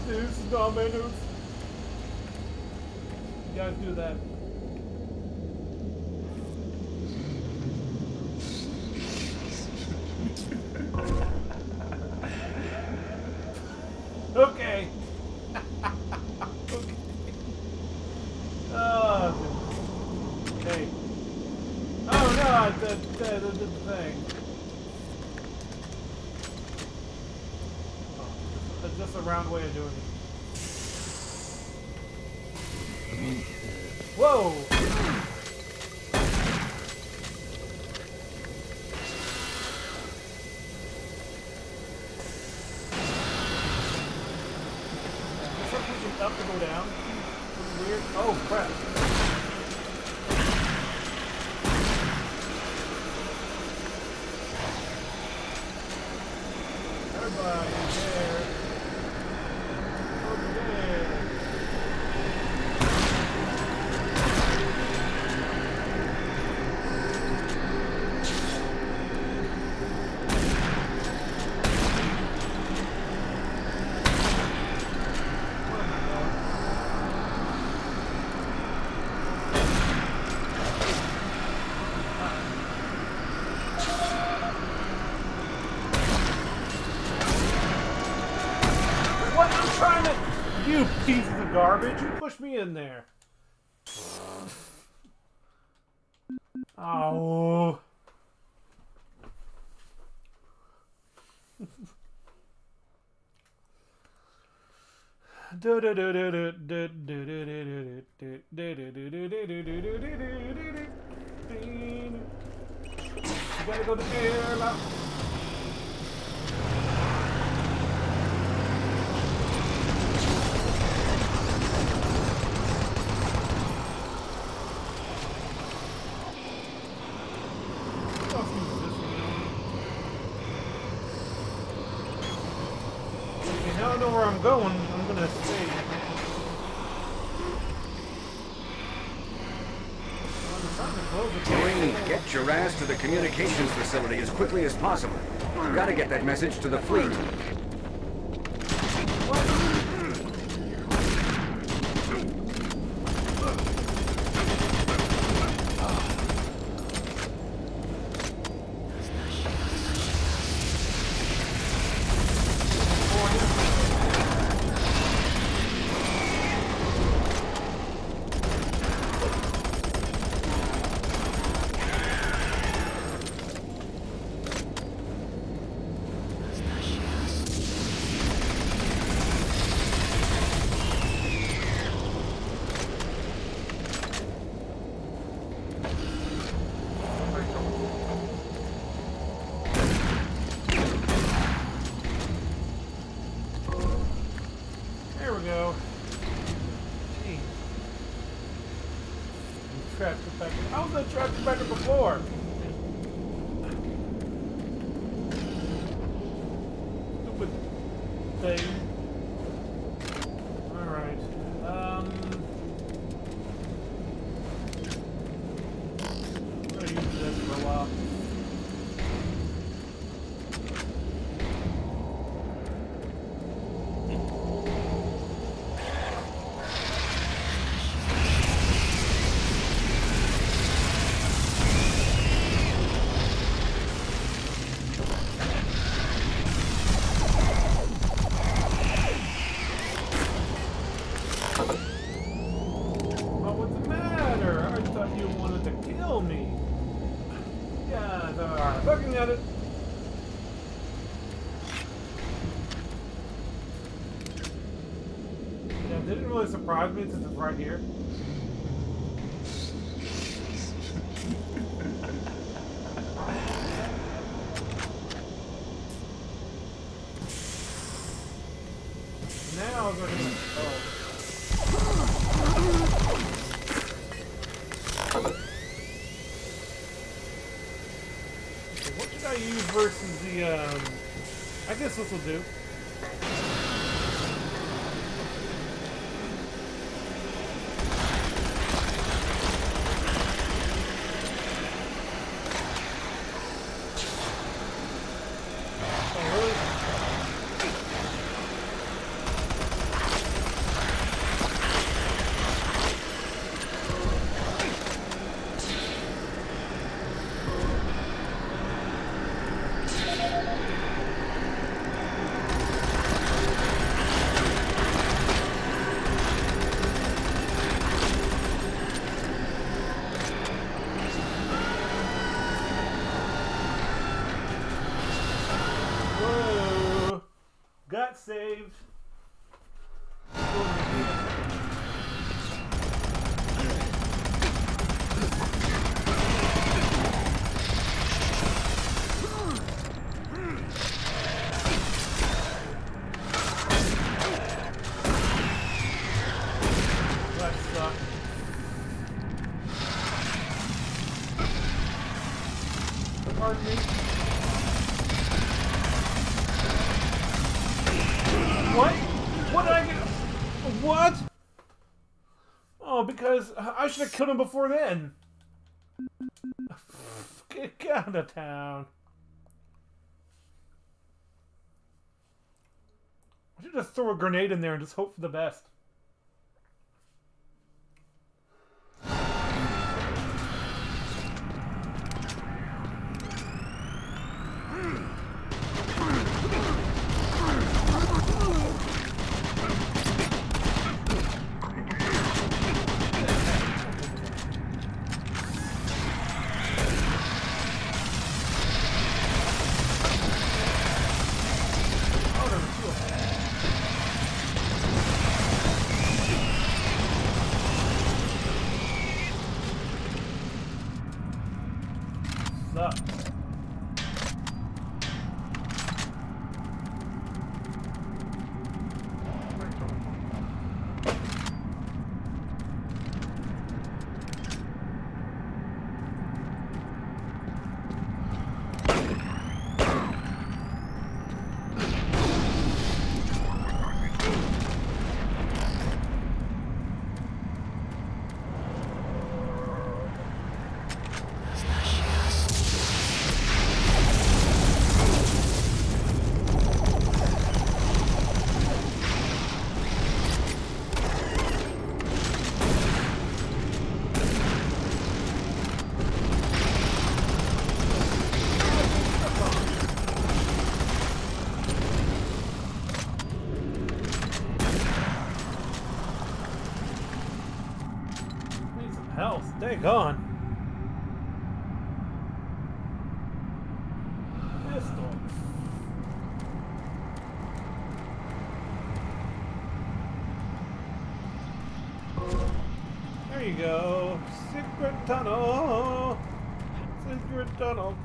Deuce, Dame Deuce. You guys do that. Okay. Okay. Hey. Oh no, the thing. Oh, that's just a round way of doing it. Whoa! Up to go down. Weird. Oh crap. Everybody there. Over there. You pieces of garbage! You pushed me in there. Oh. You gotta go to air. I don't know where I'm going. I'm gonna stay. Marine, get your ass to the communications facility as quickly as possible. You've got to get that message to the fleet. How was I trapped better before? Stupid thing. Alright. I'm gonna use this for a while. Looking at it. Yeah, it didn't really surprise me since it's right here. Now we're gonna. Oh. What should I use versus the, I guess this will do. Oh, really? Pardon me. What? What did I get? What? Oh, because I should have killed him before then. Get out of town. I should just throw a grenade in there and just hope for the best. Stay gone. Pistol. There you go. Secret tunnel. Secret tunnel.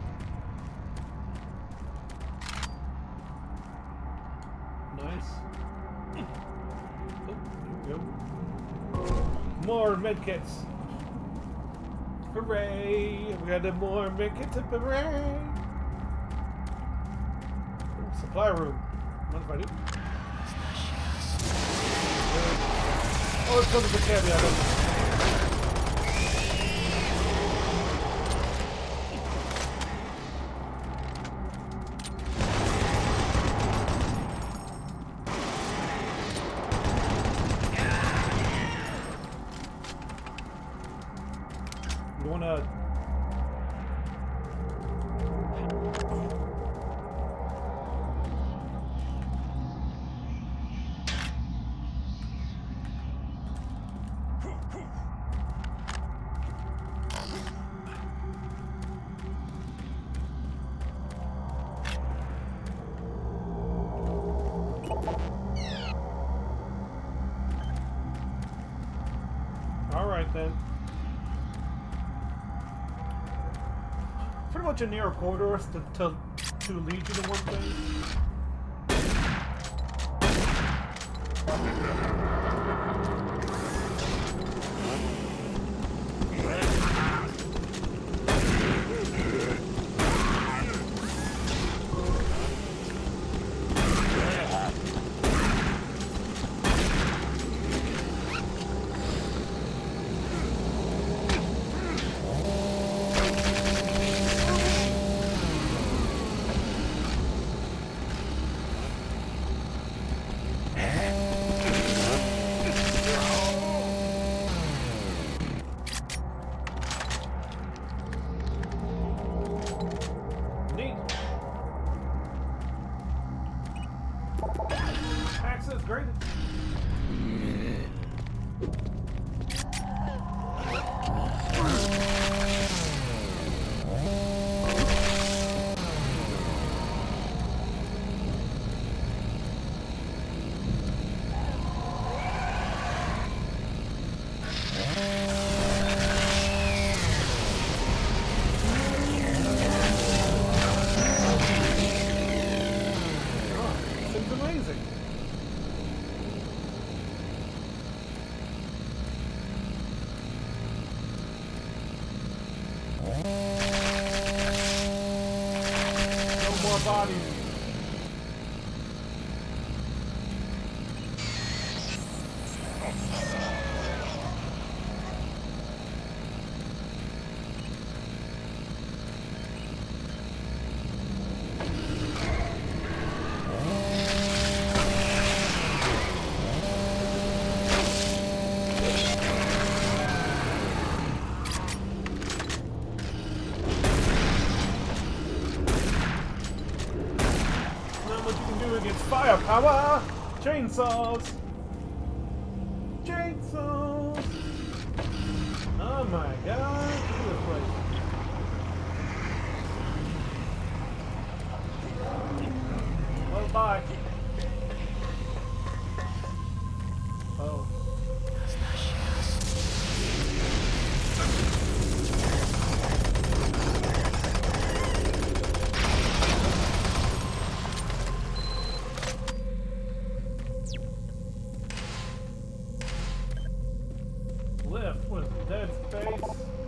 Nice. Oh, there we go. More medkits. Hooray! We got more medkits. Hooray! Supply room. What if I do? Oh, it's coming to the caveat. You wanna... Alright then. Pretty much a narrow corridor to lead you to one thing. more bodies. Firepower! Chainsaws! Chainsaws! Oh my god! Look at this place. Oh, bye. Oh. Lift with dead space.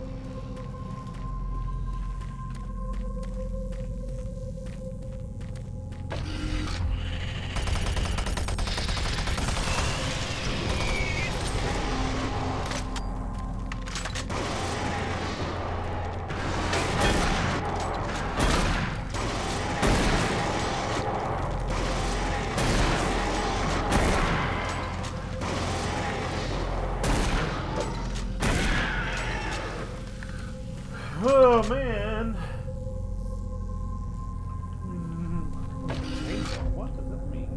Oh man! Chainsaw, what does that mean?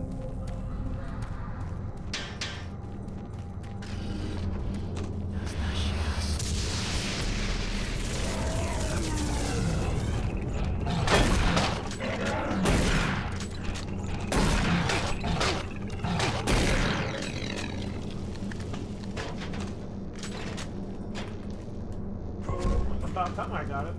About time I got it.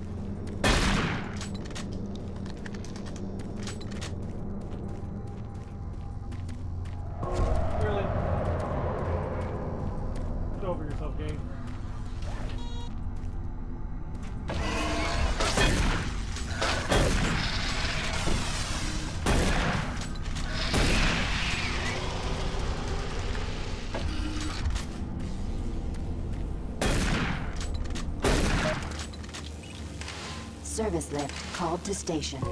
Really? Get over yourself, game. Service lift called to station.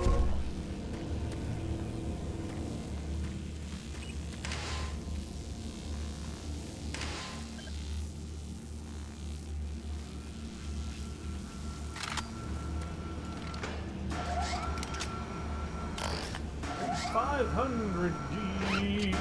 $500 G.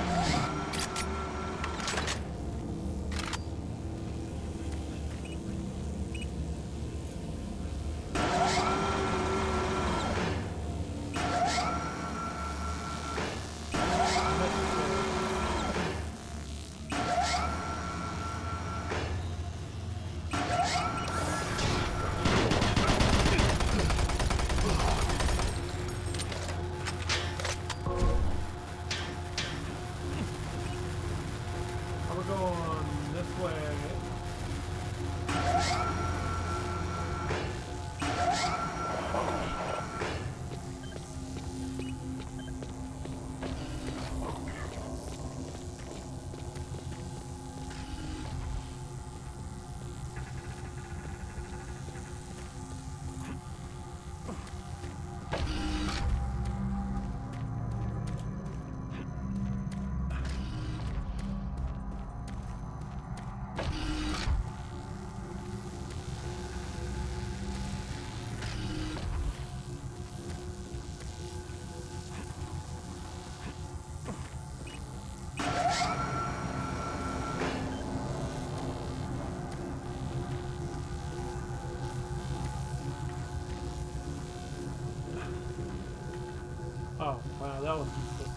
Oh, wow, that was useless.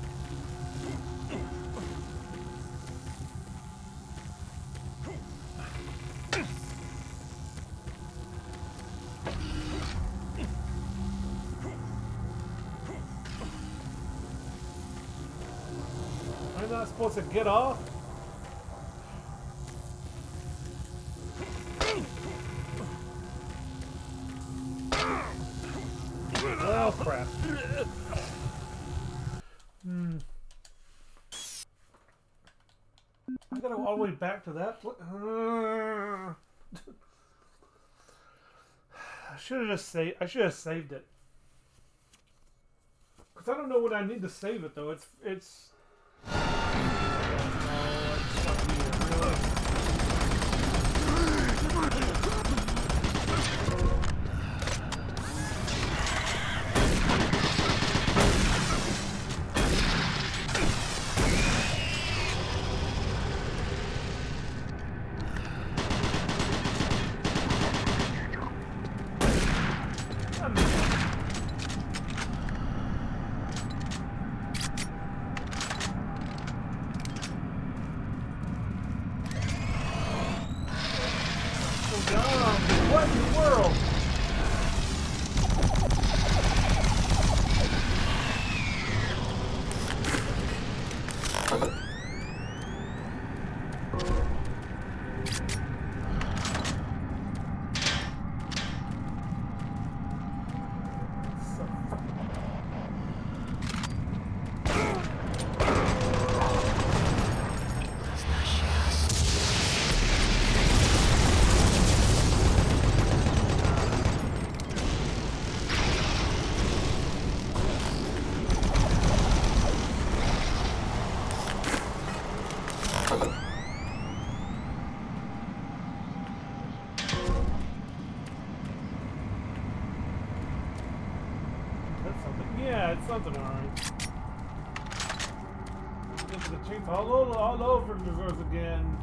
Am I not supposed to get off? Oh, crap. way back to that place. I should have just saved. I should have saved it. Cause I don't know when I need to save it though. It's. What in the world? Something alright. Get to the chief all over reverse again.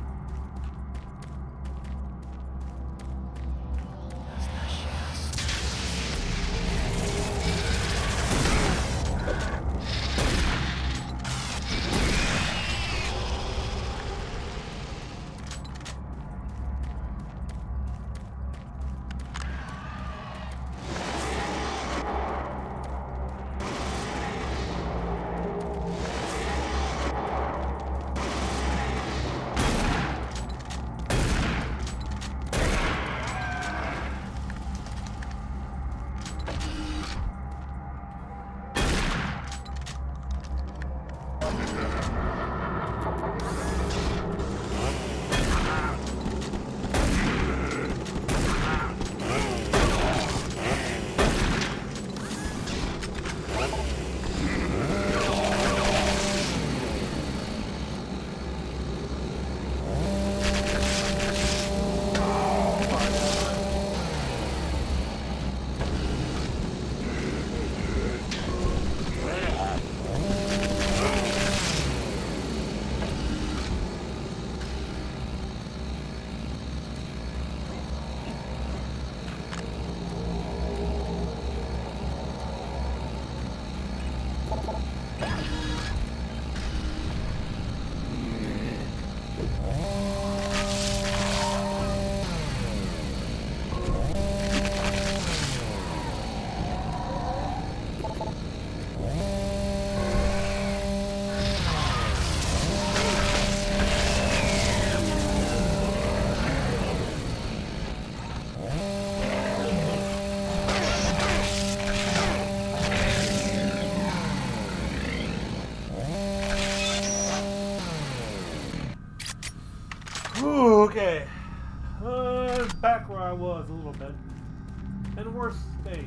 Okay. Back where I was a little bit. In worse state.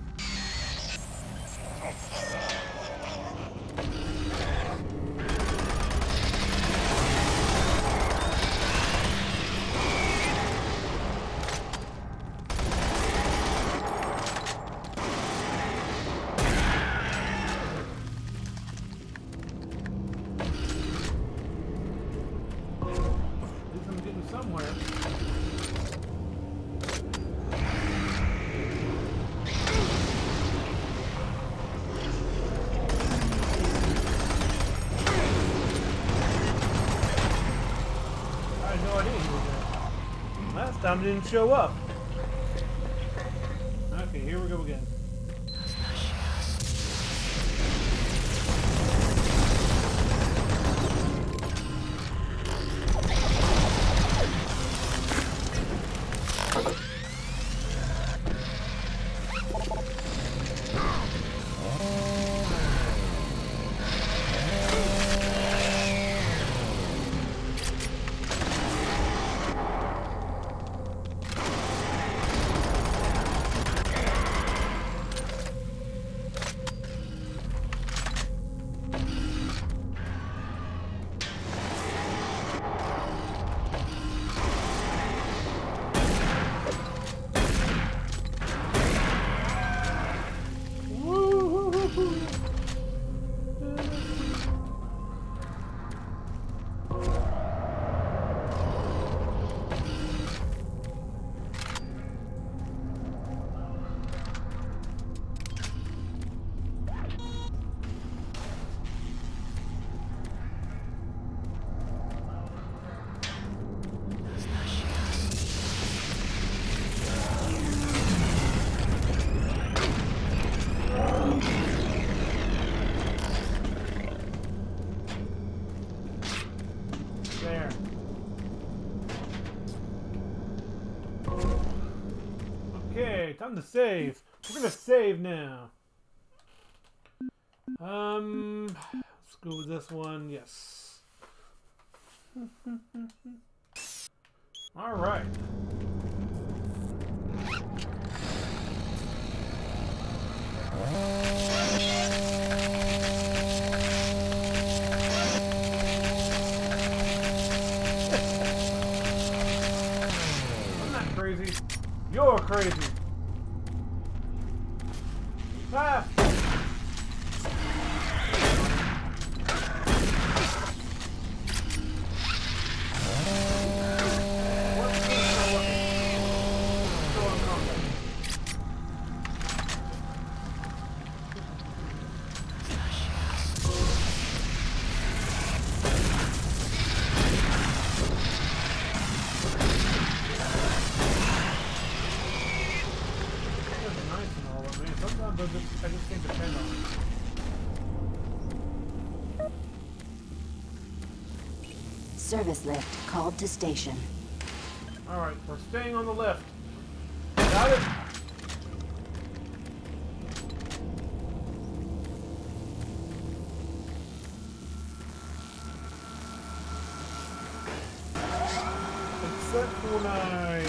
Time didn't show up. Okay, here we go again. Time to save. We're gonna save now. Let's go with this one. Yes. All right. I'm not crazy. You're crazy. Ah! I just can't depend on it. Service lift called to station. Alright, we're staying on the left. Got it? Except for my...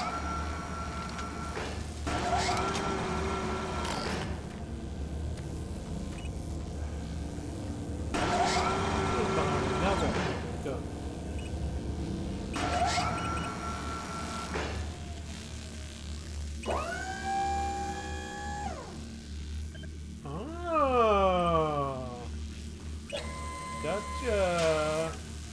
Gotcha.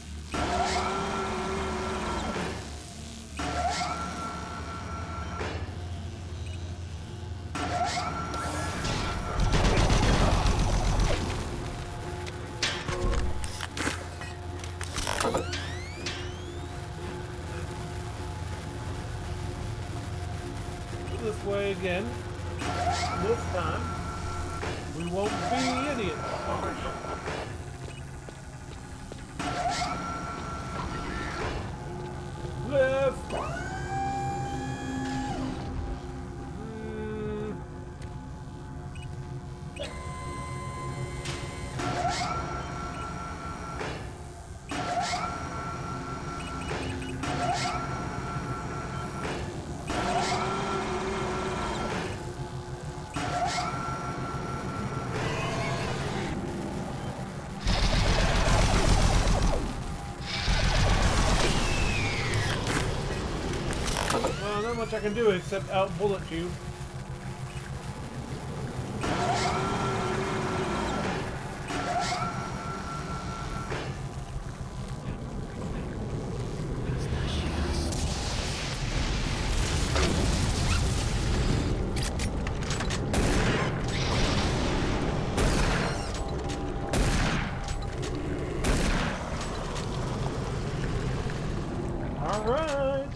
This way again. This time, we won't be idiots. Left. Well, not much I can do except out bullet you. All right.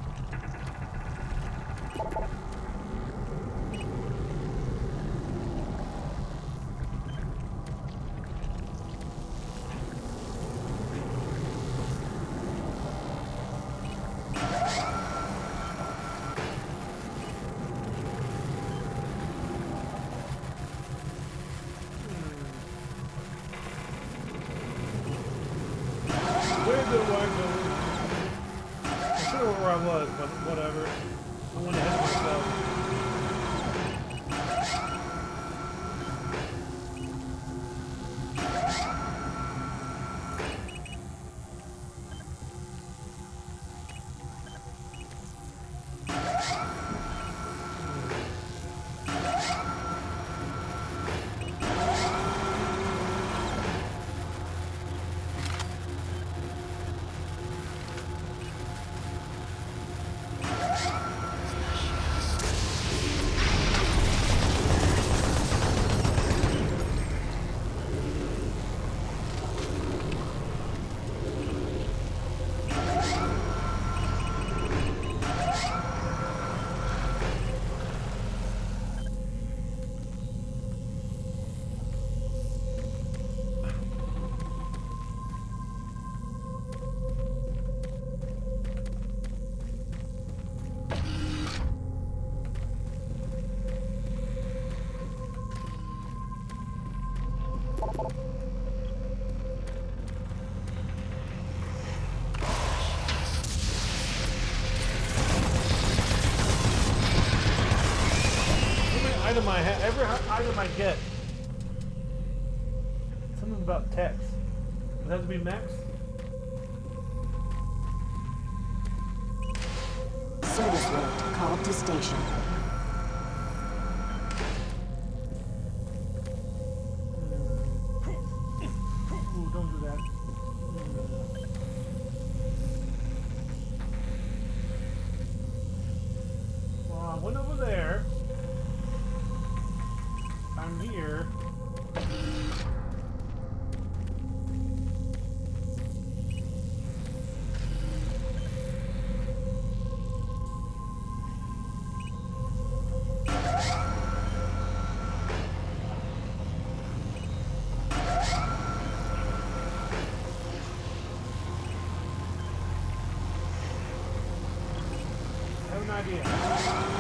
Where do I go? I should have where I was, but whatever. I went ahead of myself. item I have, every item I get. Something about text. Does it have to be mechs? Service road called to station. Ooh, don't do that. Well, I went over there. I'm here. I have an idea.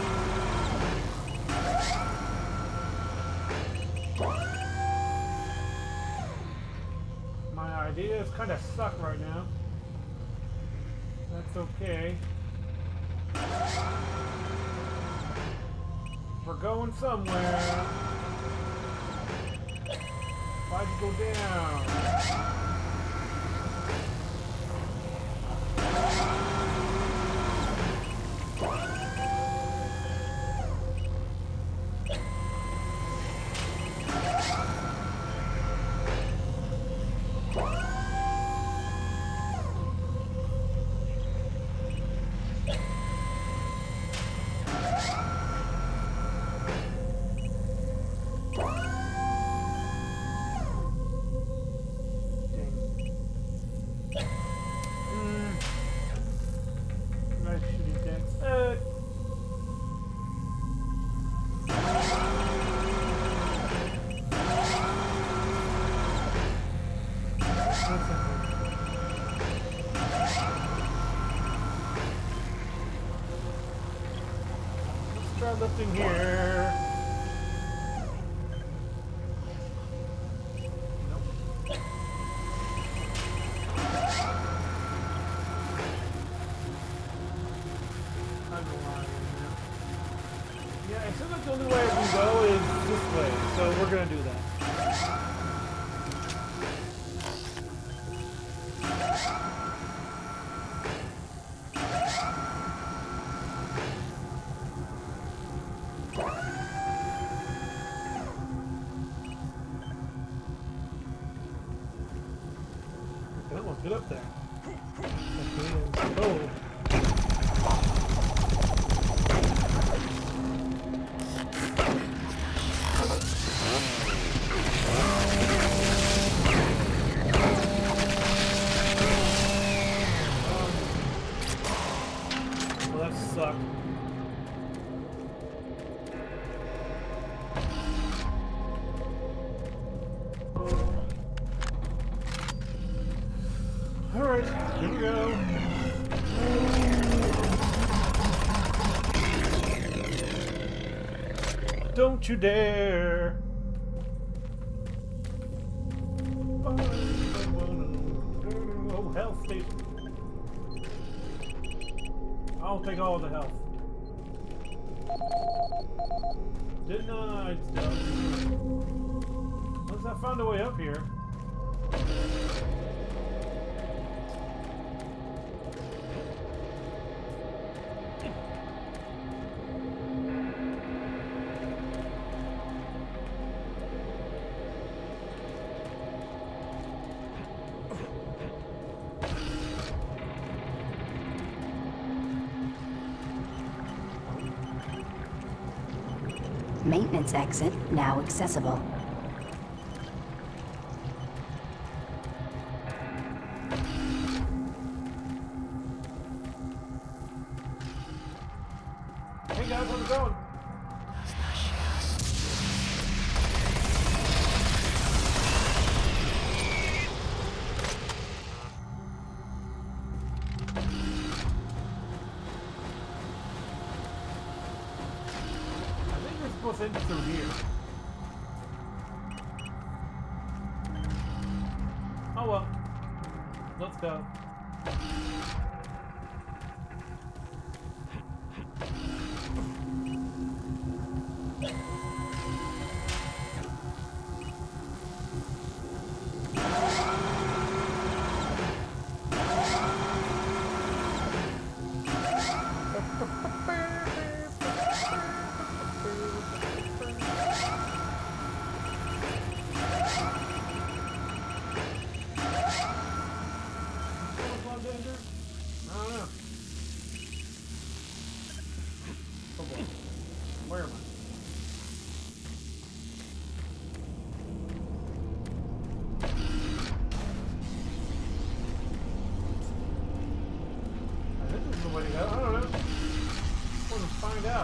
My ideas kind of suck right now. That's okay. We're going somewhere. Why'd you go down? Nice shooting tanks. Let's try lifting here. Yeah, it seems like the only way I can go is this way, so we're gonna do that. I almost get up there. Oh. Well, that sucked. Alright, here we go. Don't you dare! Oh, health station. I'll take all the health. Didn't I? Unless I found a way up here. Maintenance exit now accessible. Hey guys, how's it going? Supposed to enter through here. Oh well. Let's go. for? Where am I? I think this is the way to go. I don't know. I want to find out.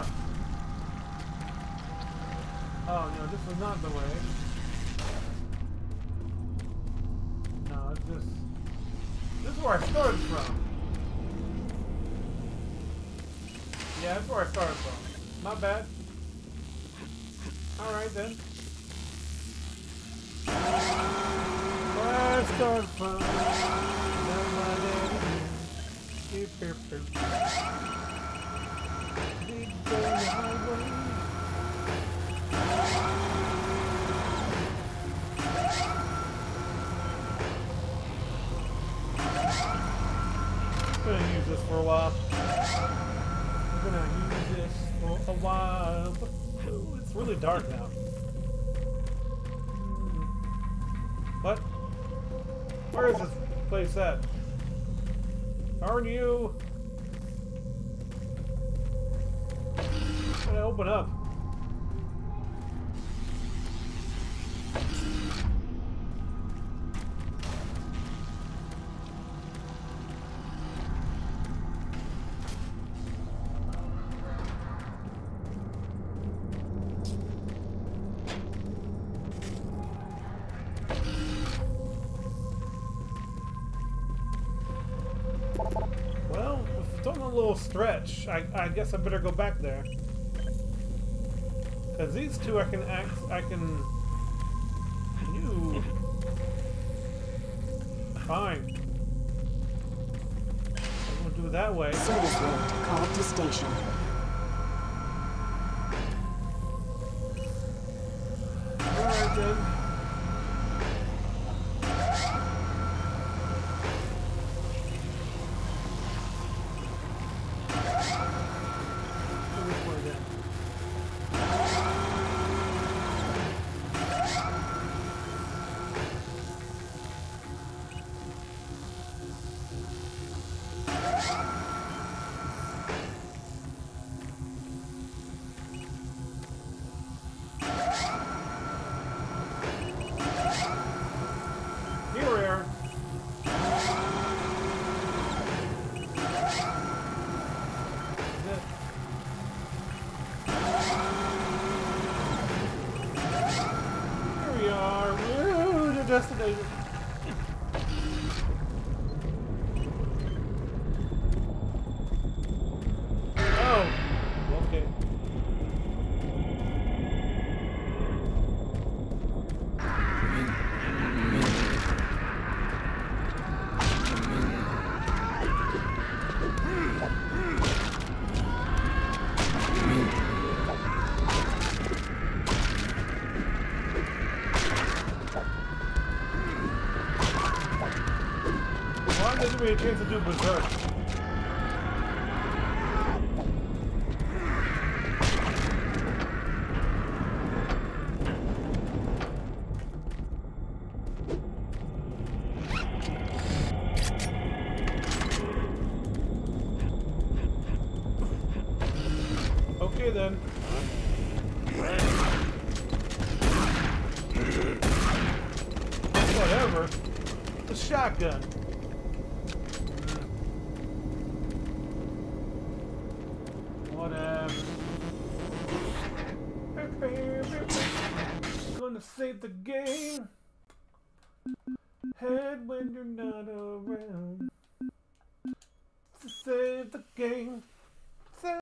Oh no, this was not the way. No, it's just... This is where I started from. Yeah, that's where I started from. Not bad. Alright then. Where I started from. That's my daddy. Beep, beep, beep. Big day highway. I'm gonna use this for a while. I'm gonna use this for a while. Ooh, it's really dark now. What? Where is this place at? Aren't you? Gotta open up. Well, if it's on a little stretch, I guess I better go back there. Because these two I can you fine. I'm gonna do it that way. Service road called to station. Alright then. Here we are. Here we are. Woo, the destination. Oh, okay. Why doesn't we have a chance to do Berserk? Okay then. Whatever. The shotgun. Whatever. Gonna save the game. Head when you're not around. To save the game.